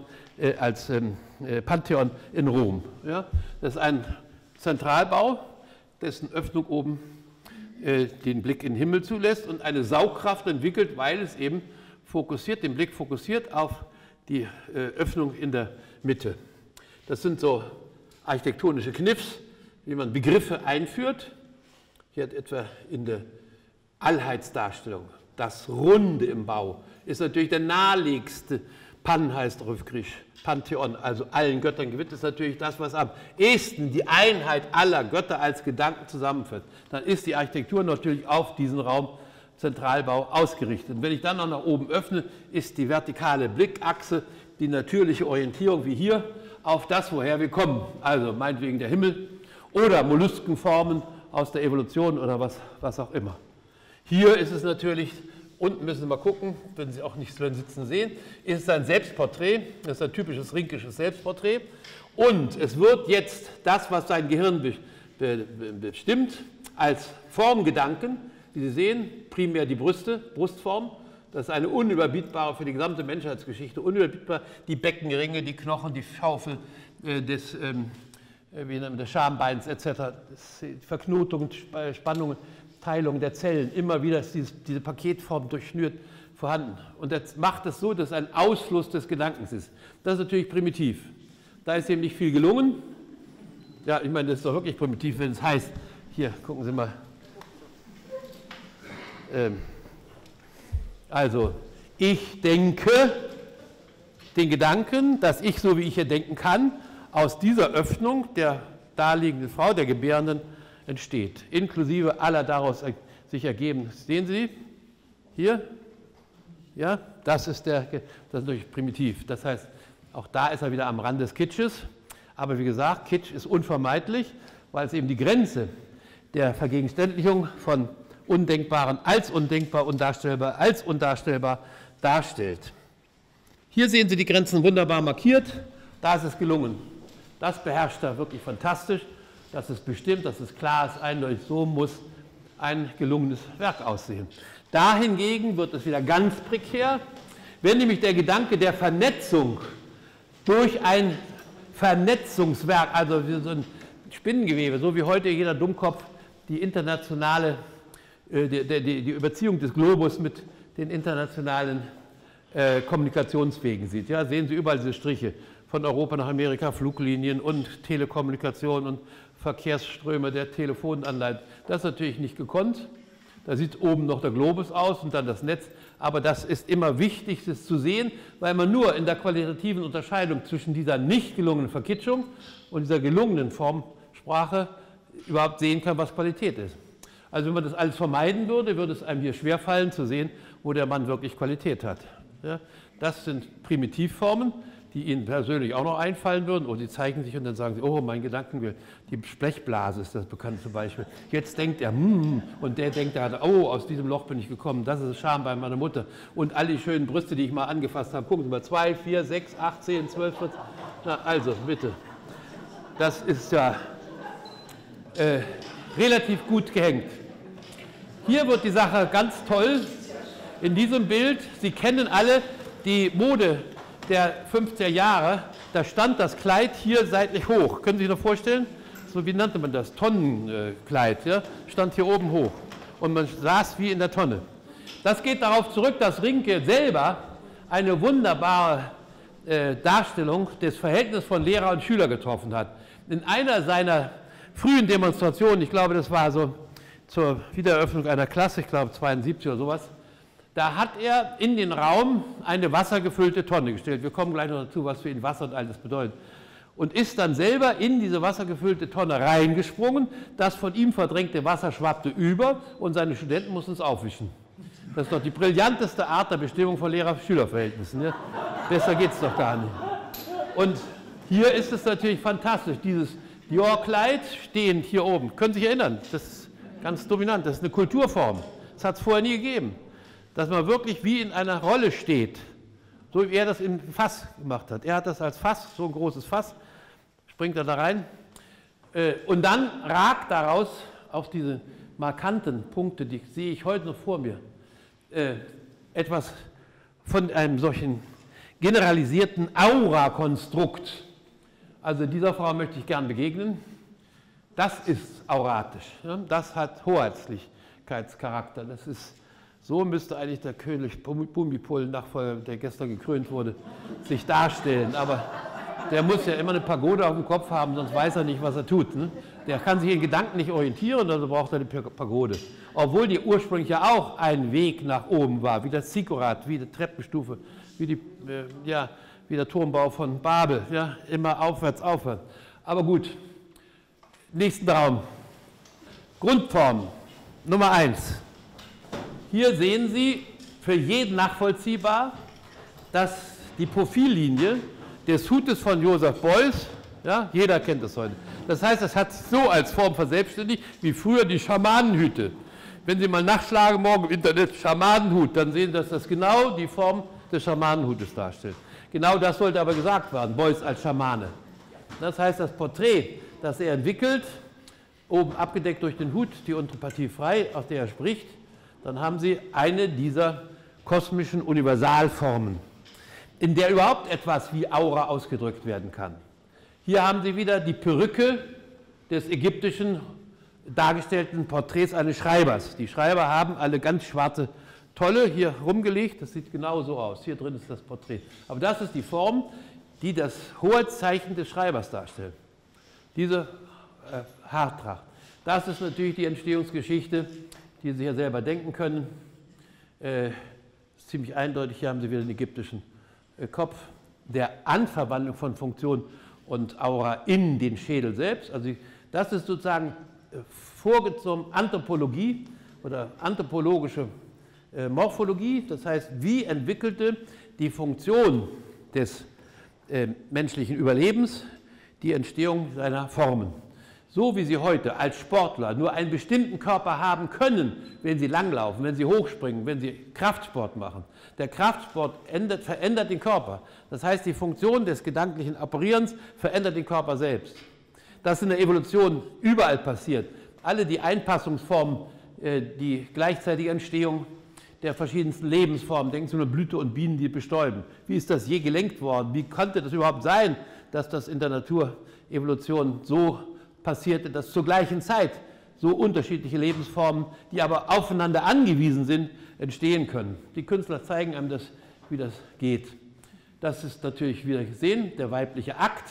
Pantheon in Rom. Ja? Das ist ein Zentralbau, dessen Öffnung oben den Blick in den Himmel zulässt und eine Saugkraft entwickelt, weil es eben fokussiert, den Blick fokussiert auf die Öffnung in der Mitte. Das sind so architektonische Kniffs, wie man Begriffe einführt. Hier hat etwa in der Allheitsdarstellung das Runde im Bau ist natürlich der naheliegendste. Pan heißt auf Griechisch, Pantheon, also allen Göttern gewidmet, ist natürlich das, was am ehesten die Einheit aller Götter als Gedanken zusammenfasst. Dann ist die Architektur natürlich auf diesen Raum Zentralbau ausgerichtet. Und wenn ich dann noch nach oben öffne, ist die vertikale Blickachse die natürliche Orientierung wie hier auf das, woher wir kommen. Also meinetwegen der Himmel oder Molluskenformen aus der Evolution oder was auch immer. Hier ist es natürlich, unten müssen Sie mal gucken, wenn Sie auch nicht drin sitzen sehen, ist es ein Selbstporträt, das ist ein typisches rinkisches Selbstporträt. Und es wird jetzt das, was sein Gehirn bestimmt, als Formgedanken, wie Sie sehen, primär die Brustform, das ist eine unüberbietbare, für die gesamte Menschheitsgeschichte, unüberbietbar, die Beckenringe, die Knochen, die Schaufel des Schambeins etc., Verknotungen, Spannungen, Teilung der Zellen, immer wieder ist diese Paketform durchschnürt vorhanden. Und das macht es so, dass es ein Ausfluss des Gedankens ist. Das ist natürlich primitiv. Da ist eben nicht viel gelungen. Ja, ich meine, das ist doch wirklich primitiv, wenn es heißt, hier, gucken Sie mal, Also, ich denke den Gedanken, dass ich, so wie ich hier denken kann, aus dieser Öffnung der daliegenden Frau, der Gebärenden, entsteht, inklusive aller daraus sich ergeben. Sehen Sie hier? Ja, das ist natürlich primitiv. Das heißt, auch da ist er wieder am Rand des Kitsches. Aber wie gesagt, Kitsch ist unvermeidlich, weil es eben die Grenze der Vergegenständlichung von Undenkbaren als undenkbar, undarstellbar, als undarstellbar darstellt. Hier sehen Sie die Grenzen wunderbar markiert. Da ist es gelungen. Das beherrscht er wirklich fantastisch. Das ist bestimmt, das ist klar, ist eindeutig. So muss ein gelungenes Werk aussehen. Da hingegen wird es wieder ganz prekär, wenn nämlich der Gedanke der Vernetzung durch ein Vernetzungswerk, also wie so ein Spinnengewebe, so wie heute jeder Dummkopf die internationale, die Überziehung des Globus mit den internationalen Kommunikationswegen sieht. Ja, sehen Sie überall diese Striche von Europa nach Amerika, Fluglinien und Telekommunikation und Verkehrsströme der Telefonanleitung. Das ist natürlich nicht gekonnt. Da sieht oben noch der Globus aus und dann das Netz. Aber das ist immer wichtig, das zu sehen, weil man nur in der qualitativen Unterscheidung zwischen dieser nicht gelungenen Verkitschung und dieser gelungenen Formsprache überhaupt sehen kann, was Qualität ist. Also wenn man das alles vermeiden würde, würde es einem hier schwerfallen zu sehen, wo der Mann wirklich Qualität hat. Ja, das sind Primitivformen, die Ihnen persönlich auch noch einfallen würden. Oder Sie zeigen sich und dann sagen Sie, oh, mein Gedankenbild, die Blechblase ist das bekannteste Beispiel. Jetzt denkt er, und der denkt, oh, aus diesem Loch bin ich gekommen, das ist Scham bei meiner Mutter. Und all die schönen Brüste, die ich mal angefasst habe, gucken Sie mal, 2, 4, 6, 8, 10, 12, 14. Na, also, bitte. Das ist ja relativ gut gehängt. Hier wird die Sache ganz toll. In diesem Bild, Sie kennen alle die Mode der 50er Jahre, da stand das Kleid hier seitlich hoch. Können Sie sich noch vorstellen? So, wie nannte man das? Tonnenkleid, ja? Stand hier oben hoch. Und man saß wie in der Tonne. Das geht darauf zurück, dass Rinke selber eine wunderbare Darstellung des Verhältnisses von Lehrer und Schüler getroffen hat. In einer seiner frühen Demonstrationen, ich glaube, das war so zur Wiedereröffnung einer Klasse, ich glaube 72 oder sowas, da hat er in den Raum eine wassergefüllte Tonne gestellt. Wir kommen gleich noch dazu, was für ihn Wasser und all das bedeutet. Und ist dann selber in diese wassergefüllte Tonne reingesprungen. Das von ihm verdrängte Wasser schwappte über und seine Studenten mussten es aufwischen. Das ist doch die brillanteste Art der Bestimmung von Lehrer-Schüler-Verhältnissen. Ne? Besser geht es doch gar nicht. Und hier ist es natürlich fantastisch. Dieses Dior-Kleid stehend hier oben. Können Sie sich erinnern? Das ist ganz dominant. Das ist eine Kulturform. Das hat es vorher nie gegeben. Dass man wirklich wie in einer Rolle steht, so wie er das im Fass gemacht hat. Er hat das als Fass, so ein großes Fass, springt er da rein und dann ragt daraus auf diese markanten Punkte, die sehe ich heute noch vor mir, etwas von einem solchen generalisierten Aura-Konstrukt. Also dieser Frau möchte ich gern begegnen. Das ist auratisch, ja? Das hat Hoheitlichkeitscharakter, das ist. So müsste eigentlich der König Bhumipol, Nachfolger, der gestern gekrönt wurde, sich darstellen. Aber der muss ja immer eine Pagode auf dem Kopf haben, sonst weiß er nicht, was er tut. Ne? Der kann sich in Gedanken nicht orientieren, also braucht er eine Pagode. Obwohl die ursprünglich ja auch ein Weg nach oben war, wie das Zikkurat, wie die Treppenstufe, wie der Turmbau von Babel. Ja? Immer aufwärts, aufwärts. Aber gut, nächsten Raum. Grundform Nummer 1. Hier sehen Sie für jeden nachvollziehbar, dass die Profillinie des Hutes von Joseph Beuys, ja, jeder kennt das heute. Das heißt, es hat so als Form verselbstständigt wie früher die Schamanenhüte. Wenn Sie mal nachschlagen morgen im Internet Schamanenhut, dann sehen Sie, dass das genau die Form des Schamanenhutes darstellt. Genau das sollte aber gesagt werden, Beuys als Schamane. Das heißt, das Porträt, das er entwickelt, oben abgedeckt durch den Hut, die untere Partie frei, aus der er spricht, dann haben Sie eine dieser kosmischen Universalformen, in der überhaupt etwas wie Aura ausgedrückt werden kann. Hier haben Sie wieder die Perücke des ägyptischen dargestellten Porträts eines Schreibers. Die Schreiber haben alle ganz schwarze Tolle hier rumgelegt, das sieht genau so aus. Hier drin ist das Porträt. Aber das ist die Form, die das Hoheitszeichen des Schreibers darstellt. Diese Haartracht. Das ist natürlich die Entstehungsgeschichte, die Sie ja selber denken können. ziemlich eindeutig. Hier haben Sie wieder den ägyptischen Kopf der Anverwandlung von Funktion und Aura in den Schädel selbst. Also das ist sozusagen vorgezogen Anthropologie oder anthropologische Morphologie. Das heißt, wie entwickelte die Funktion des menschlichen Überlebens die Entstehung seiner Formen. So wie Sie heute als Sportler nur einen bestimmten Körper haben können, wenn Sie langlaufen, wenn Sie hochspringen, wenn Sie Kraftsport machen. Der Kraftsport verändert den Körper. Das heißt, die Funktion des gedanklichen Operierens verändert den Körper selbst. Das ist in der Evolution überall passiert. Alle die Einpassungsformen, die gleichzeitige Entstehung der verschiedensten Lebensformen, denken Sie nur Blüte und Bienen, die bestäuben. Wie ist das je gelenkt worden? Wie konnte das überhaupt sein, dass das in der Naturevolution so passierte, dass zur gleichen Zeit so unterschiedliche Lebensformen, die aber aufeinander angewiesen sind, entstehen können? Die Künstler zeigen einem das, wie das geht. Das ist natürlich wieder gesehen, der weibliche Akt.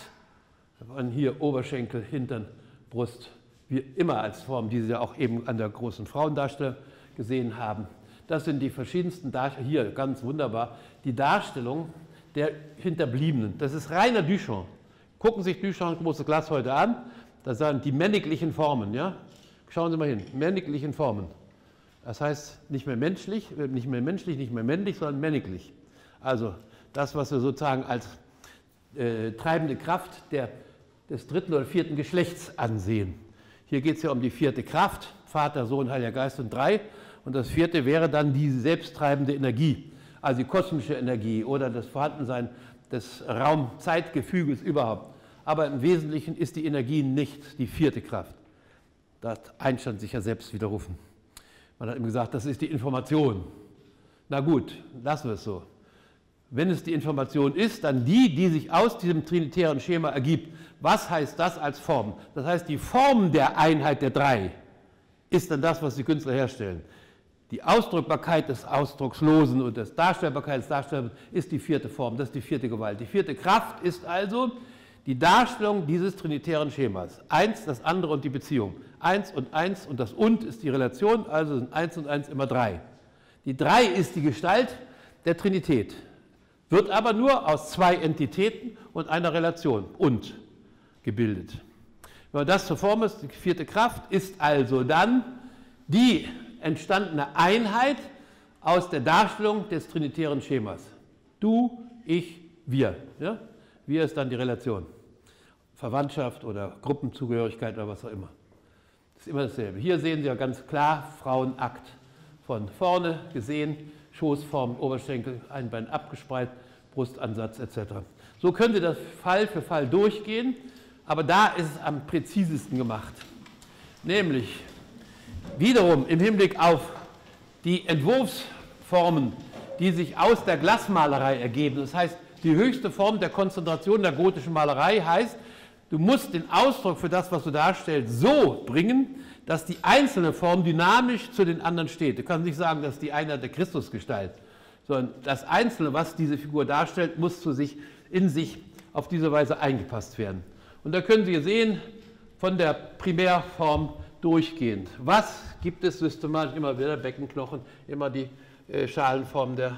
Von hier Oberschenkel, Hintern, Brust, wie immer als Form, die Sie ja auch eben an der großen Frauendarstellung gesehen haben. Das sind die verschiedensten Darstellungen, hier ganz wunderbar, die Darstellung der Hinterbliebenen. Das ist reiner Duchamp. Gucken Sie sich Duchamps großes Glas heute an, da sind die männlichen Formen. Ja? Schauen Sie mal hin, männlichen Formen. Das heißt nicht mehr menschlich, nicht mehr männlich, sondern männlich. Also das, was wir sozusagen als treibende Kraft des dritten oder vierten Geschlechts ansehen. Hier geht es ja um die vierte Kraft, Vater, Sohn, Heiliger Geist und drei. Und das vierte wäre dann die selbsttreibende Energie, also die kosmische Energie oder das Vorhandensein des Raum-Zeitgefüges überhaupt. Aber im Wesentlichen ist die Energie nicht die vierte Kraft. Da hat Einstein sich ja selbst widerrufen. Man hat ihm gesagt, das ist die Information. Na gut, lassen wir es so. Wenn es die Information ist, dann die sich aus diesem trinitären Schema ergibt. Was heißt das als Form? Das heißt, die Form der Einheit der drei ist dann das, was die Künstler herstellen. Die Ausdrückbarkeit des Ausdruckslosen und die Darstellbarkeit des Darstellbaren ist die vierte Form, das ist die vierte Gewalt. Die vierte Kraft ist also die Darstellung dieses trinitären Schemas. Eins, das andere und die Beziehung. Eins und das und ist die Relation, also sind eins und eins immer drei. Die drei ist die Gestalt der Trinität, wird aber nur aus zwei Entitäten und einer Relation und gebildet. Wenn man das zur Form ist, die vierte Kraft ist also dann die entstandene Einheit aus der Darstellung des trinitären Schemas. Du, ich, wir. Ja? Wir ist dann die Relation. Verwandtschaft oder Gruppenzugehörigkeit oder was auch immer. Das ist immer dasselbe. Hier sehen Sie ja ganz klar Frauenakt. Von vorne gesehen, Schoßform, Oberschenkel, ein Bein abgespreizt, Brustansatz etc. So können Sie das Fall für Fall durchgehen, aber da ist es am präzisesten gemacht. Nämlich wiederum im Hinblick auf die Entwurfsformen, die sich aus der Glasmalerei ergeben. Das heißt, die höchste Form der Konzentration der gotischen Malerei heißt, du musst den Ausdruck für das, was du darstellst, so bringen, dass die einzelne Form dynamisch zu den anderen steht. Du kannst nicht sagen, das ist die Einheit der Christusgestalt, sondern das Einzelne, was diese Figur darstellt, muss in sich auf diese Weise eingepasst werden. Und da können Sie sehen, von der Primärform durchgehend. Was gibt es systematisch? Immer wieder Beckenknochen, immer die Schalenform der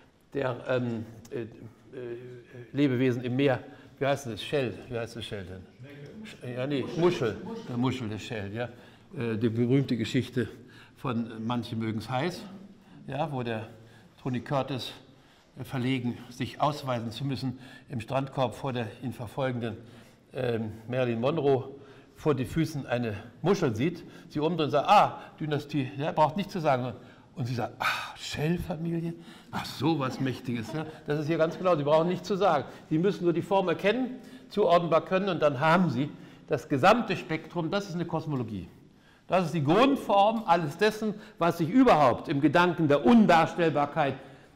Lebewesen im Meer. Wie heißt das? Shell. Wie heißt das Shell denn? Ja, nee, Muschel. Der Muschel, das Shell, ja. Die berühmte Geschichte von Manche mögen es heiß, ja, wo der Tony Curtis verlegen, sich ausweisen zu müssen, im Strandkorb vor der ihn verfolgenden Marilyn Monroe vor die Füßen eine Muschel sieht, sie umdreht und sagt, Dynastie, ja, braucht nichts zu sagen. Und sie sagt, Shell-Familie, so was Mächtiges. Ja. Das ist hier ganz genau, sie brauchen nichts zu sagen. Sie müssen nur die Form erkennen, zuordnenbar können und dann haben sie das gesamte Spektrum, das ist eine Kosmologie. Das ist die Grundform alles dessen, was sich überhaupt im Gedanken der Undarstellbarkeit,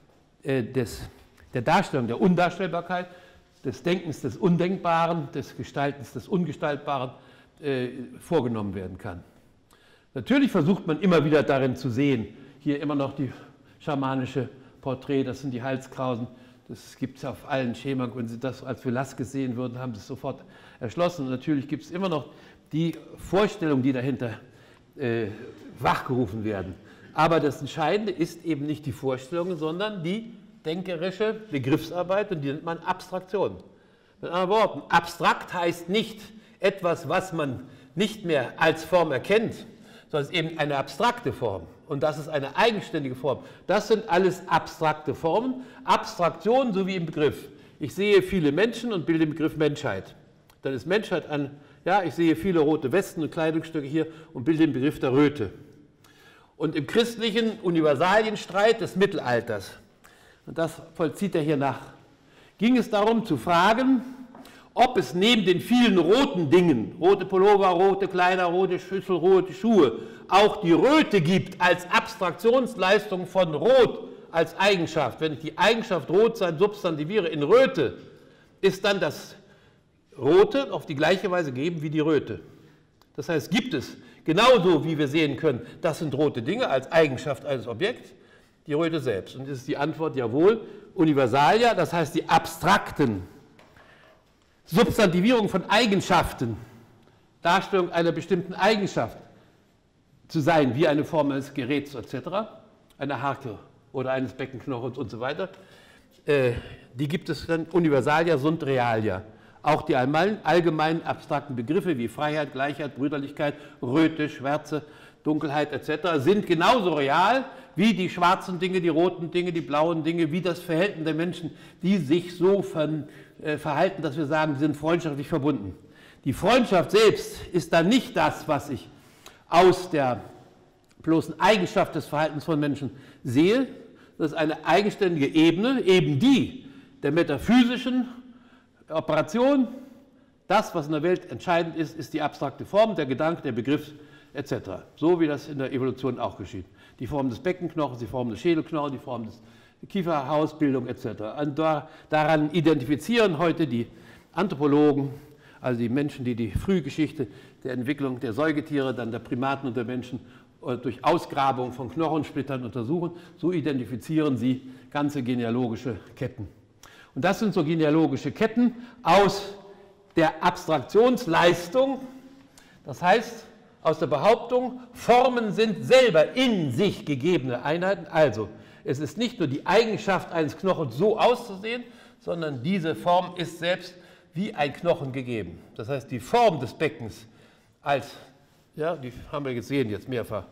der Darstellung der Undarstellbarkeit, des Denkens des Undenkbaren, des Gestaltens des Ungestaltbaren vorgenommen werden kann. Natürlich versucht man immer wieder darin zu sehen, hier immer noch die schamanische Porträt, das sind die Halskrausen, das gibt es auf allen Schemen. Wenn Sie das als Velasquez sehen würden, haben Sie es sofort erschlossen. Und natürlich gibt es immer noch die Vorstellungen, die dahinter wachgerufen werden. Aber das Entscheidende ist eben nicht die Vorstellung, sondern die denkerische Begriffsarbeit, und die nennt man Abstraktion. Mit anderen Worten, abstrakt heißt nicht etwas, was man nicht mehr als Form erkennt, sondern es ist eben eine abstrakte Form. Und das ist eine eigenständige Form. Das sind alles abstrakte Formen. Abstraktion so wie im Begriff. Ich sehe viele Menschen und bilde den Begriff Menschheit. Dann ist Menschheit ja, ich sehe viele rote Westen und Kleidungsstücke hier und bilde den Begriff der Röte. Und im christlichen Universalienstreit des Mittelalters, und das vollzieht er hier nach, ging es darum zu fragen, ob es neben den vielen roten Dingen, rote Pullover, rote Kleider, rote Schüssel, rote Schuhe, auch die Röte gibt als Abstraktionsleistung von Rot als Eigenschaft. Wenn ich die Eigenschaft Rot sein substantiviere in Röte, ist dann das Rote auf die gleiche Weise gegeben wie die Röte. Das heißt, gibt es genauso, wie wir sehen können, das sind rote Dinge als Eigenschaft eines Objekts, die Röte selbst. Und das ist die Antwort, jawohl, Universalia, das heißt die abstrakten Substantivierung von Eigenschaften, Darstellung einer bestimmten Eigenschaft zu sein, wie eine Form eines Geräts etc., einer Harke oder eines Beckenknochens und so weiter, die gibt es dann, Universalia sunt realia. Auch die allgemeinen abstrakten Begriffe wie Freiheit, Gleichheit, Brüderlichkeit, Röte, Schwärze, Dunkelheit etc. sind genauso real wie die schwarzen Dinge, die roten Dinge, die blauen Dinge, wie das Verhalten der Menschen, die sich so verhalten, dass wir sagen, sie sind freundschaftlich verbunden. Die Freundschaft selbst ist dann nicht das, was ich aus der bloßen Eigenschaft des Verhaltens von Menschen sehe. Das ist eine eigenständige Ebene, eben die der metaphysischen Operation. Das, was in der Welt entscheidend ist, ist die abstrakte Form, der Gedanke, der Begriff etc. So wie das in der Evolution auch geschieht. Die Form des Beckenknochens, die Form des Schädelknochens, die Form des Kieferhausbildung etc. Und daran identifizieren heute die Anthropologen, also die Menschen, die die Frühgeschichte der Entwicklung der Säugetiere, dann der Primaten und der Menschen durch Ausgrabung von Knochensplittern untersuchen. So identifizieren sie ganze genealogische Ketten. Und das sind so genealogische Ketten aus der Abstraktionsleistung, das heißt aus der Behauptung, Formen sind selber in sich gegebene Einheiten. Also es ist nicht nur die Eigenschaft eines Knochens so auszusehen, sondern diese Form ist selbst wie ein Knochen gegeben. Das heißt, die Form des Beckens als, ja, die haben wir gesehen jetzt mehrfach,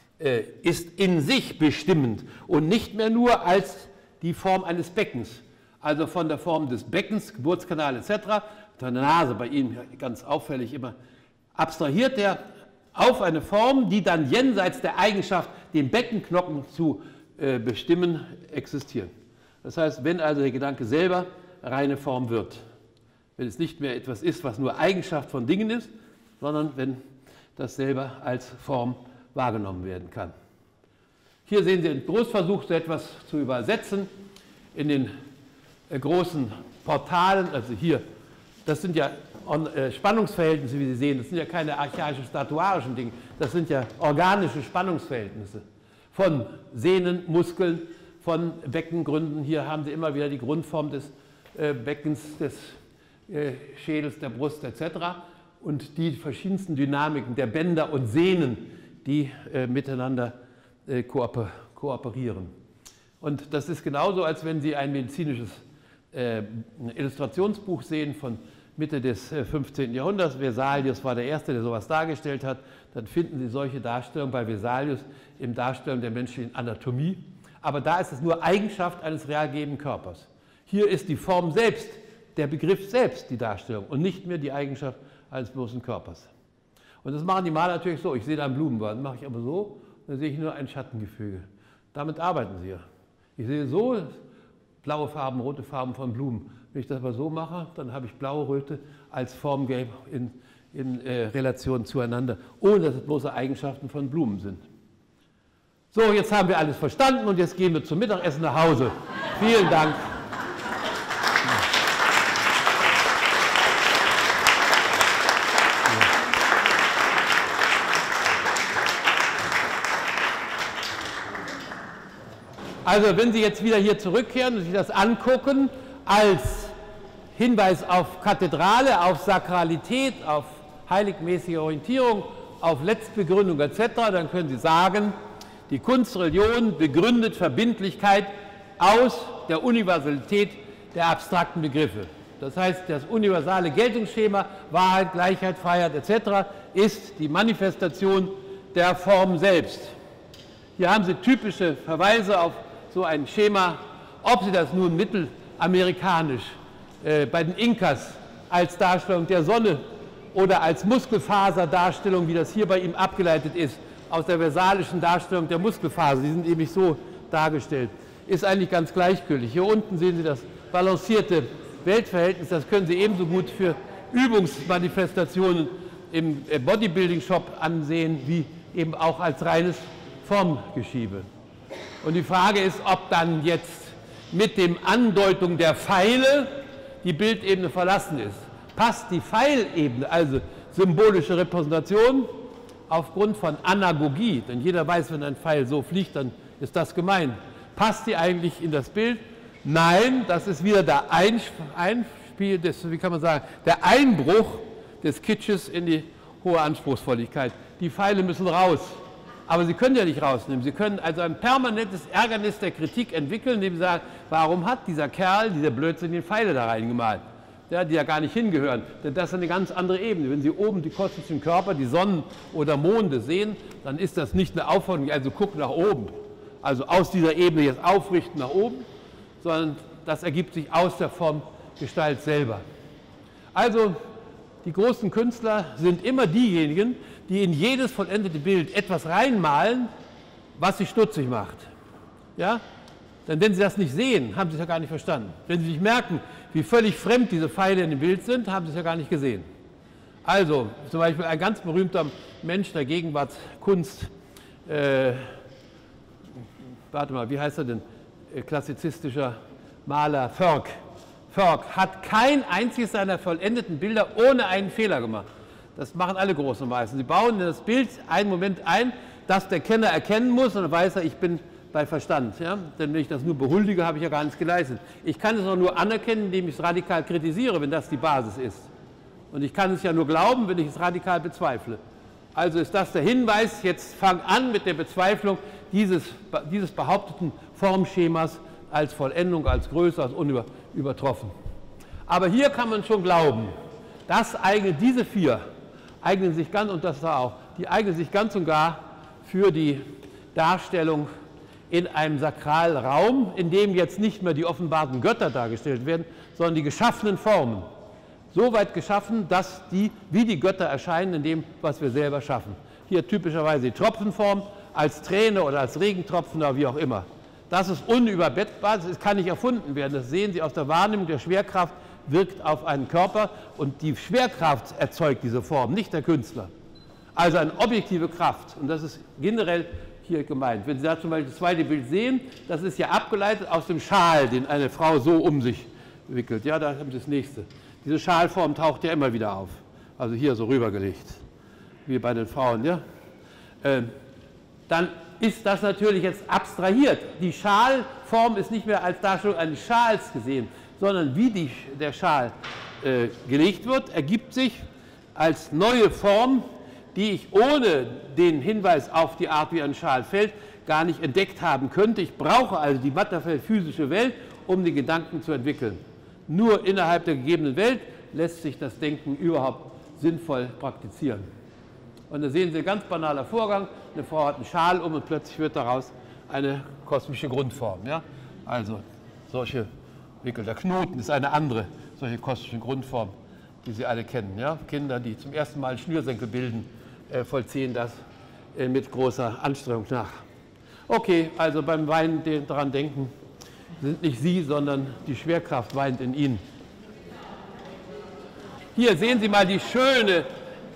ist in sich bestimmend und nicht mehr nur als die Form eines Beckens. Also von der Form des Beckens, Geburtskanal etc., der Nase bei Ihnen ganz auffällig immer, abstrahiert er auf eine Form, die dann jenseits der Eigenschaft, den Beckenknochen zu bestimmen, existiert. Das heißt, wenn also der Gedanke selber reine Form wird, wenn es nicht mehr etwas ist, was nur Eigenschaft von Dingen ist, sondern wenn das selber als Form wahrgenommen werden kann. Hier sehen Sie einen Großversuch, so etwas zu übersetzen in den großen Portalen, also hier, das sind ja Spannungsverhältnisse, wie Sie sehen, das sind ja keine archaischen, statuarischen Dinge, das sind ja organische Spannungsverhältnisse von Sehnen, Muskeln, von Beckengründen. Hier haben Sie immer wieder die Grundform des Beckens, des Schädels, der Brust etc. und die verschiedensten Dynamiken der Bänder und Sehnen, die miteinander kooperieren. Und das ist genauso, als wenn Sie ein medizinisches Illustrationsbuch sehen von Mitte des 15. Jahrhunderts. Vesalius war der Erste, der sowas dargestellt hat. Dann finden Sie solche Darstellungen bei Vesalius im Darstellung der menschlichen Anatomie. Aber da ist es nur Eigenschaft eines realgebenden Körpers. Hier ist die Form selbst, der Begriff selbst die Darstellung und nicht mehr die Eigenschaft eines bloßen Körpers. Und das machen die Maler natürlich so. Ich sehe da einen Blumenwald, mache ich aber so, dann sehe ich nur ein Schattengefüge. Damit arbeiten sie ja. Ich sehe so blaue Farben, rote Farben von Blumen. Wenn ich das aber so mache, dann habe ich blaue Röte als Formgelb in Relation zueinander, ohne dass es bloße Eigenschaften von Blumen sind. So, jetzt haben wir alles verstanden und jetzt gehen wir zum Mittagessen nach Hause. Vielen Dank. Also wenn Sie jetzt wieder hier zurückkehren und sich das angucken, als Hinweis auf Kathedrale, auf Sakralität, auf heiligmäßige Orientierung, auf Letztbegründung etc., dann können Sie sagen, Die Kunstreligion begründet Verbindlichkeit aus der Universalität der abstrakten Begriffe. Das heißt, das universale Geltungsschema, Wahrheit, Gleichheit, Freiheit etc. ist die Manifestation der Form selbst. Hier haben Sie typische Verweise auf so ein Schema, ob Sie das nun mittelamerikanisch bei den Inkas als Darstellung der Sonne oder als Muskelfaserdarstellung, wie das hier bei ihm abgeleitet ist, aus der versalischen Darstellung der Muskelfaser, die sind eben so dargestellt, ist eigentlich ganz gleichgültig. Hier unten sehen Sie das balancierte Weltverhältnis, das können Sie ebenso gut für Übungsmanifestationen im Bodybuilding-Shop ansehen, wie eben auch als reines Formgeschiebe. Und die Frage ist, ob dann jetzt mit dem Andeutung der Pfeile die Bildebene verlassen ist. Passt die Pfeilebene, also symbolische Repräsentation, aufgrund von Anagogie, denn jeder weiß, wenn ein Pfeil so fliegt, dann ist das gemeint. Passt die eigentlich in das Bild? Nein, das ist wieder der Einspiel des, wie kann man sagen, der Einbruch des Kitsches in die hohe Anspruchsvolligkeit. Die Pfeile müssen raus. Aber Sie können ja nicht rausnehmen. Sie können also ein permanentes Ärgernis der Kritik entwickeln, indem Sie sagen, warum hat dieser Kerl, dieser Blödsinn, Pfeile da reingemalt, ja, die ja gar nicht hingehören. Denn das ist eine ganz andere Ebene. Wenn Sie oben die kosmischen Körper, die Sonnen oder Monde sehen, dann ist das nicht eine Aufforderung, also guck nach oben, also aus dieser Ebene jetzt aufrichten nach oben, sondern das ergibt sich aus der Formgestalt selber. Also die großen Künstler sind immer diejenigen, die in jedes vollendete Bild etwas reinmalen, was sie stutzig macht. Ja? Denn wenn Sie das nicht sehen, haben Sie es ja gar nicht verstanden. Wenn Sie nicht merken, wie völlig fremd diese Pfeile in dem Bild sind, haben Sie es ja gar nicht gesehen. Also zum Beispiel ein ganz berühmter Mensch der Gegenwartskunst, warte mal, wie heißt er denn? Klassizistischer Maler Förg. Förg hat kein einziges seiner vollendeten Bilder ohne einen Fehler gemacht. Das machen alle großen Meister. Sie bauen in das Bild einen Moment ein, dass der Kenner erkennen muss, und dann weiß er, ich bin bei Verstand. Ja? Denn wenn ich das nur behuldige, habe ich ja gar nichts geleistet. Ich kann es auch nur anerkennen, indem ich es radikal kritisiere, wenn das die Basis ist. Und ich kann es ja nur glauben, wenn ich es radikal bezweifle. Also ist das der Hinweis, jetzt fang an mit der Bezweiflung dieses behaupteten Formschemas als Vollendung, als Größe, als unübertroffen. Aber hier kann man schon glauben, dass diese vier eignen sich ganz, und das da auch, die eignen sich ganz und gar für die Darstellung in einem Sakralraum, in dem jetzt nicht mehr die offenbarten Götter dargestellt werden, sondern die geschaffenen Formen. So weit geschaffen, dass die wie die Götter erscheinen in dem, was wir selber schaffen. Hier typischerweise die Tropfenform als Träne oder als Regentropfen oder wie auch immer. Das ist unüberbettbar, das kann nicht erfunden werden. Das sehen Sie aus der Wahrnehmung der Schwerkraft, wirkt auf einen Körper, und die Schwerkraft erzeugt diese Form, nicht der Künstler. Also eine objektive Kraft, und das ist generell hier gemeint. Wenn Sie da zum Beispiel das zweite Bild sehen, das ist ja abgeleitet aus dem Schal, den eine Frau so um sich wickelt. Ja, da haben Sie das nächste. Diese Schalform taucht ja immer wieder auf, also hier so rübergelegt, wie bei den Frauen. Ja? Dann ist das natürlich jetzt abstrahiert. Die Schalform ist nicht mehr als Darstellung eines Schals gesehen, sondern wie der Schal gelegt wird, ergibt sich als neue Form, die ich ohne den Hinweis auf die Art, wie ein Schal fällt, gar nicht entdeckt haben könnte. Ich brauche also die materiell-physische Welt, um den Gedanken zu entwickeln. Nur innerhalb der gegebenen Welt lässt sich das Denken überhaupt sinnvoll praktizieren. Und da sehen Sie ein ganz banaler Vorgang. Eine Frau hat einen Schal um und plötzlich wird daraus eine kosmische Grundform. Ja? Also solche Wickel. Der Knoten ist eine andere solche kosmische Grundform, die Sie alle kennen. Ja? Kinder, die zum ersten Mal Schnürsenkel bilden, vollziehen das mit großer Anstrengung nach. Okay, also beim Weinen daran denken, sind nicht Sie, sondern die Schwerkraft weint in Ihnen. Hier sehen Sie mal die schöne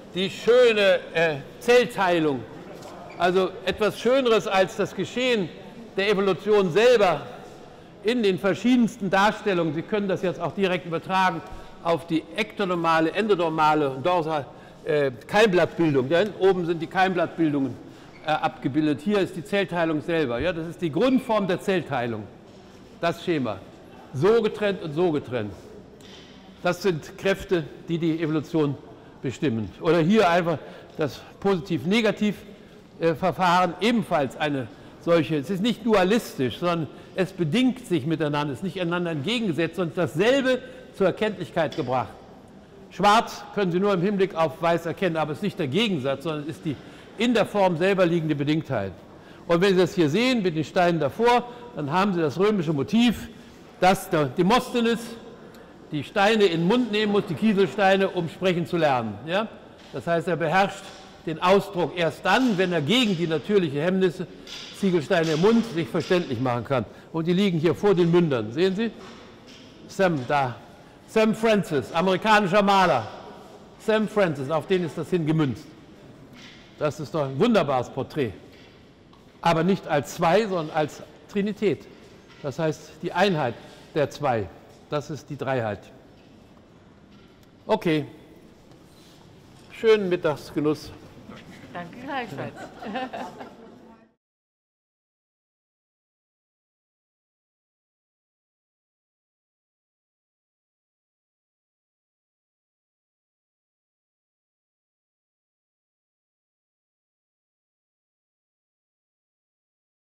Zellteilung. Also etwas Schöneres als das Geschehen der Evolution selber in den verschiedensten Darstellungen. Sie können das jetzt auch direkt übertragen auf die ektodermale, endodermale und dorsal Keimblattbildung. Ja, oben sind die Keimblattbildungen abgebildet. Hier ist die Zellteilung selber. Ja, das ist die Grundform der Zellteilung. Das Schema. So getrennt und so getrennt. Das sind Kräfte, die die Evolution bestimmen. Oder hier einfach das Positiv-Negativ-Verfahren, ebenfalls eine es ist nicht dualistisch, sondern es bedingt sich miteinander, es ist nicht einander entgegengesetzt, sondern dasselbe zur Erkenntlichkeit gebracht. Schwarz können Sie nur im Hinblick auf Weiß erkennen, aber es ist nicht der Gegensatz, sondern es ist die in der Form selber liegende Bedingtheit. Und wenn Sie das hier sehen mit den Steinen davor, dann haben Sie das römische Motiv, dass der Demosthenes die Steine in den Mund nehmen muss, die Kieselsteine, um sprechen zu lernen. Ja? Das heißt, er beherrscht den Ausdruck erst dann, wenn er gegen die natürliche Hemmnisse Ziegelsteine im Mund sich verständlich machen kann. Und die liegen hier vor den Mündern. Sehen Sie? Sam da. Sam Francis, amerikanischer Maler. Sam Francis, auf den ist das hingemünzt. Das ist doch ein wunderbares Porträt. Aber nicht als zwei, sondern als Trinität. Das heißt, die Einheit der zwei. Das ist die Dreiheit. Okay. Schönen Mittagsgenuss. Danke gleichfalls.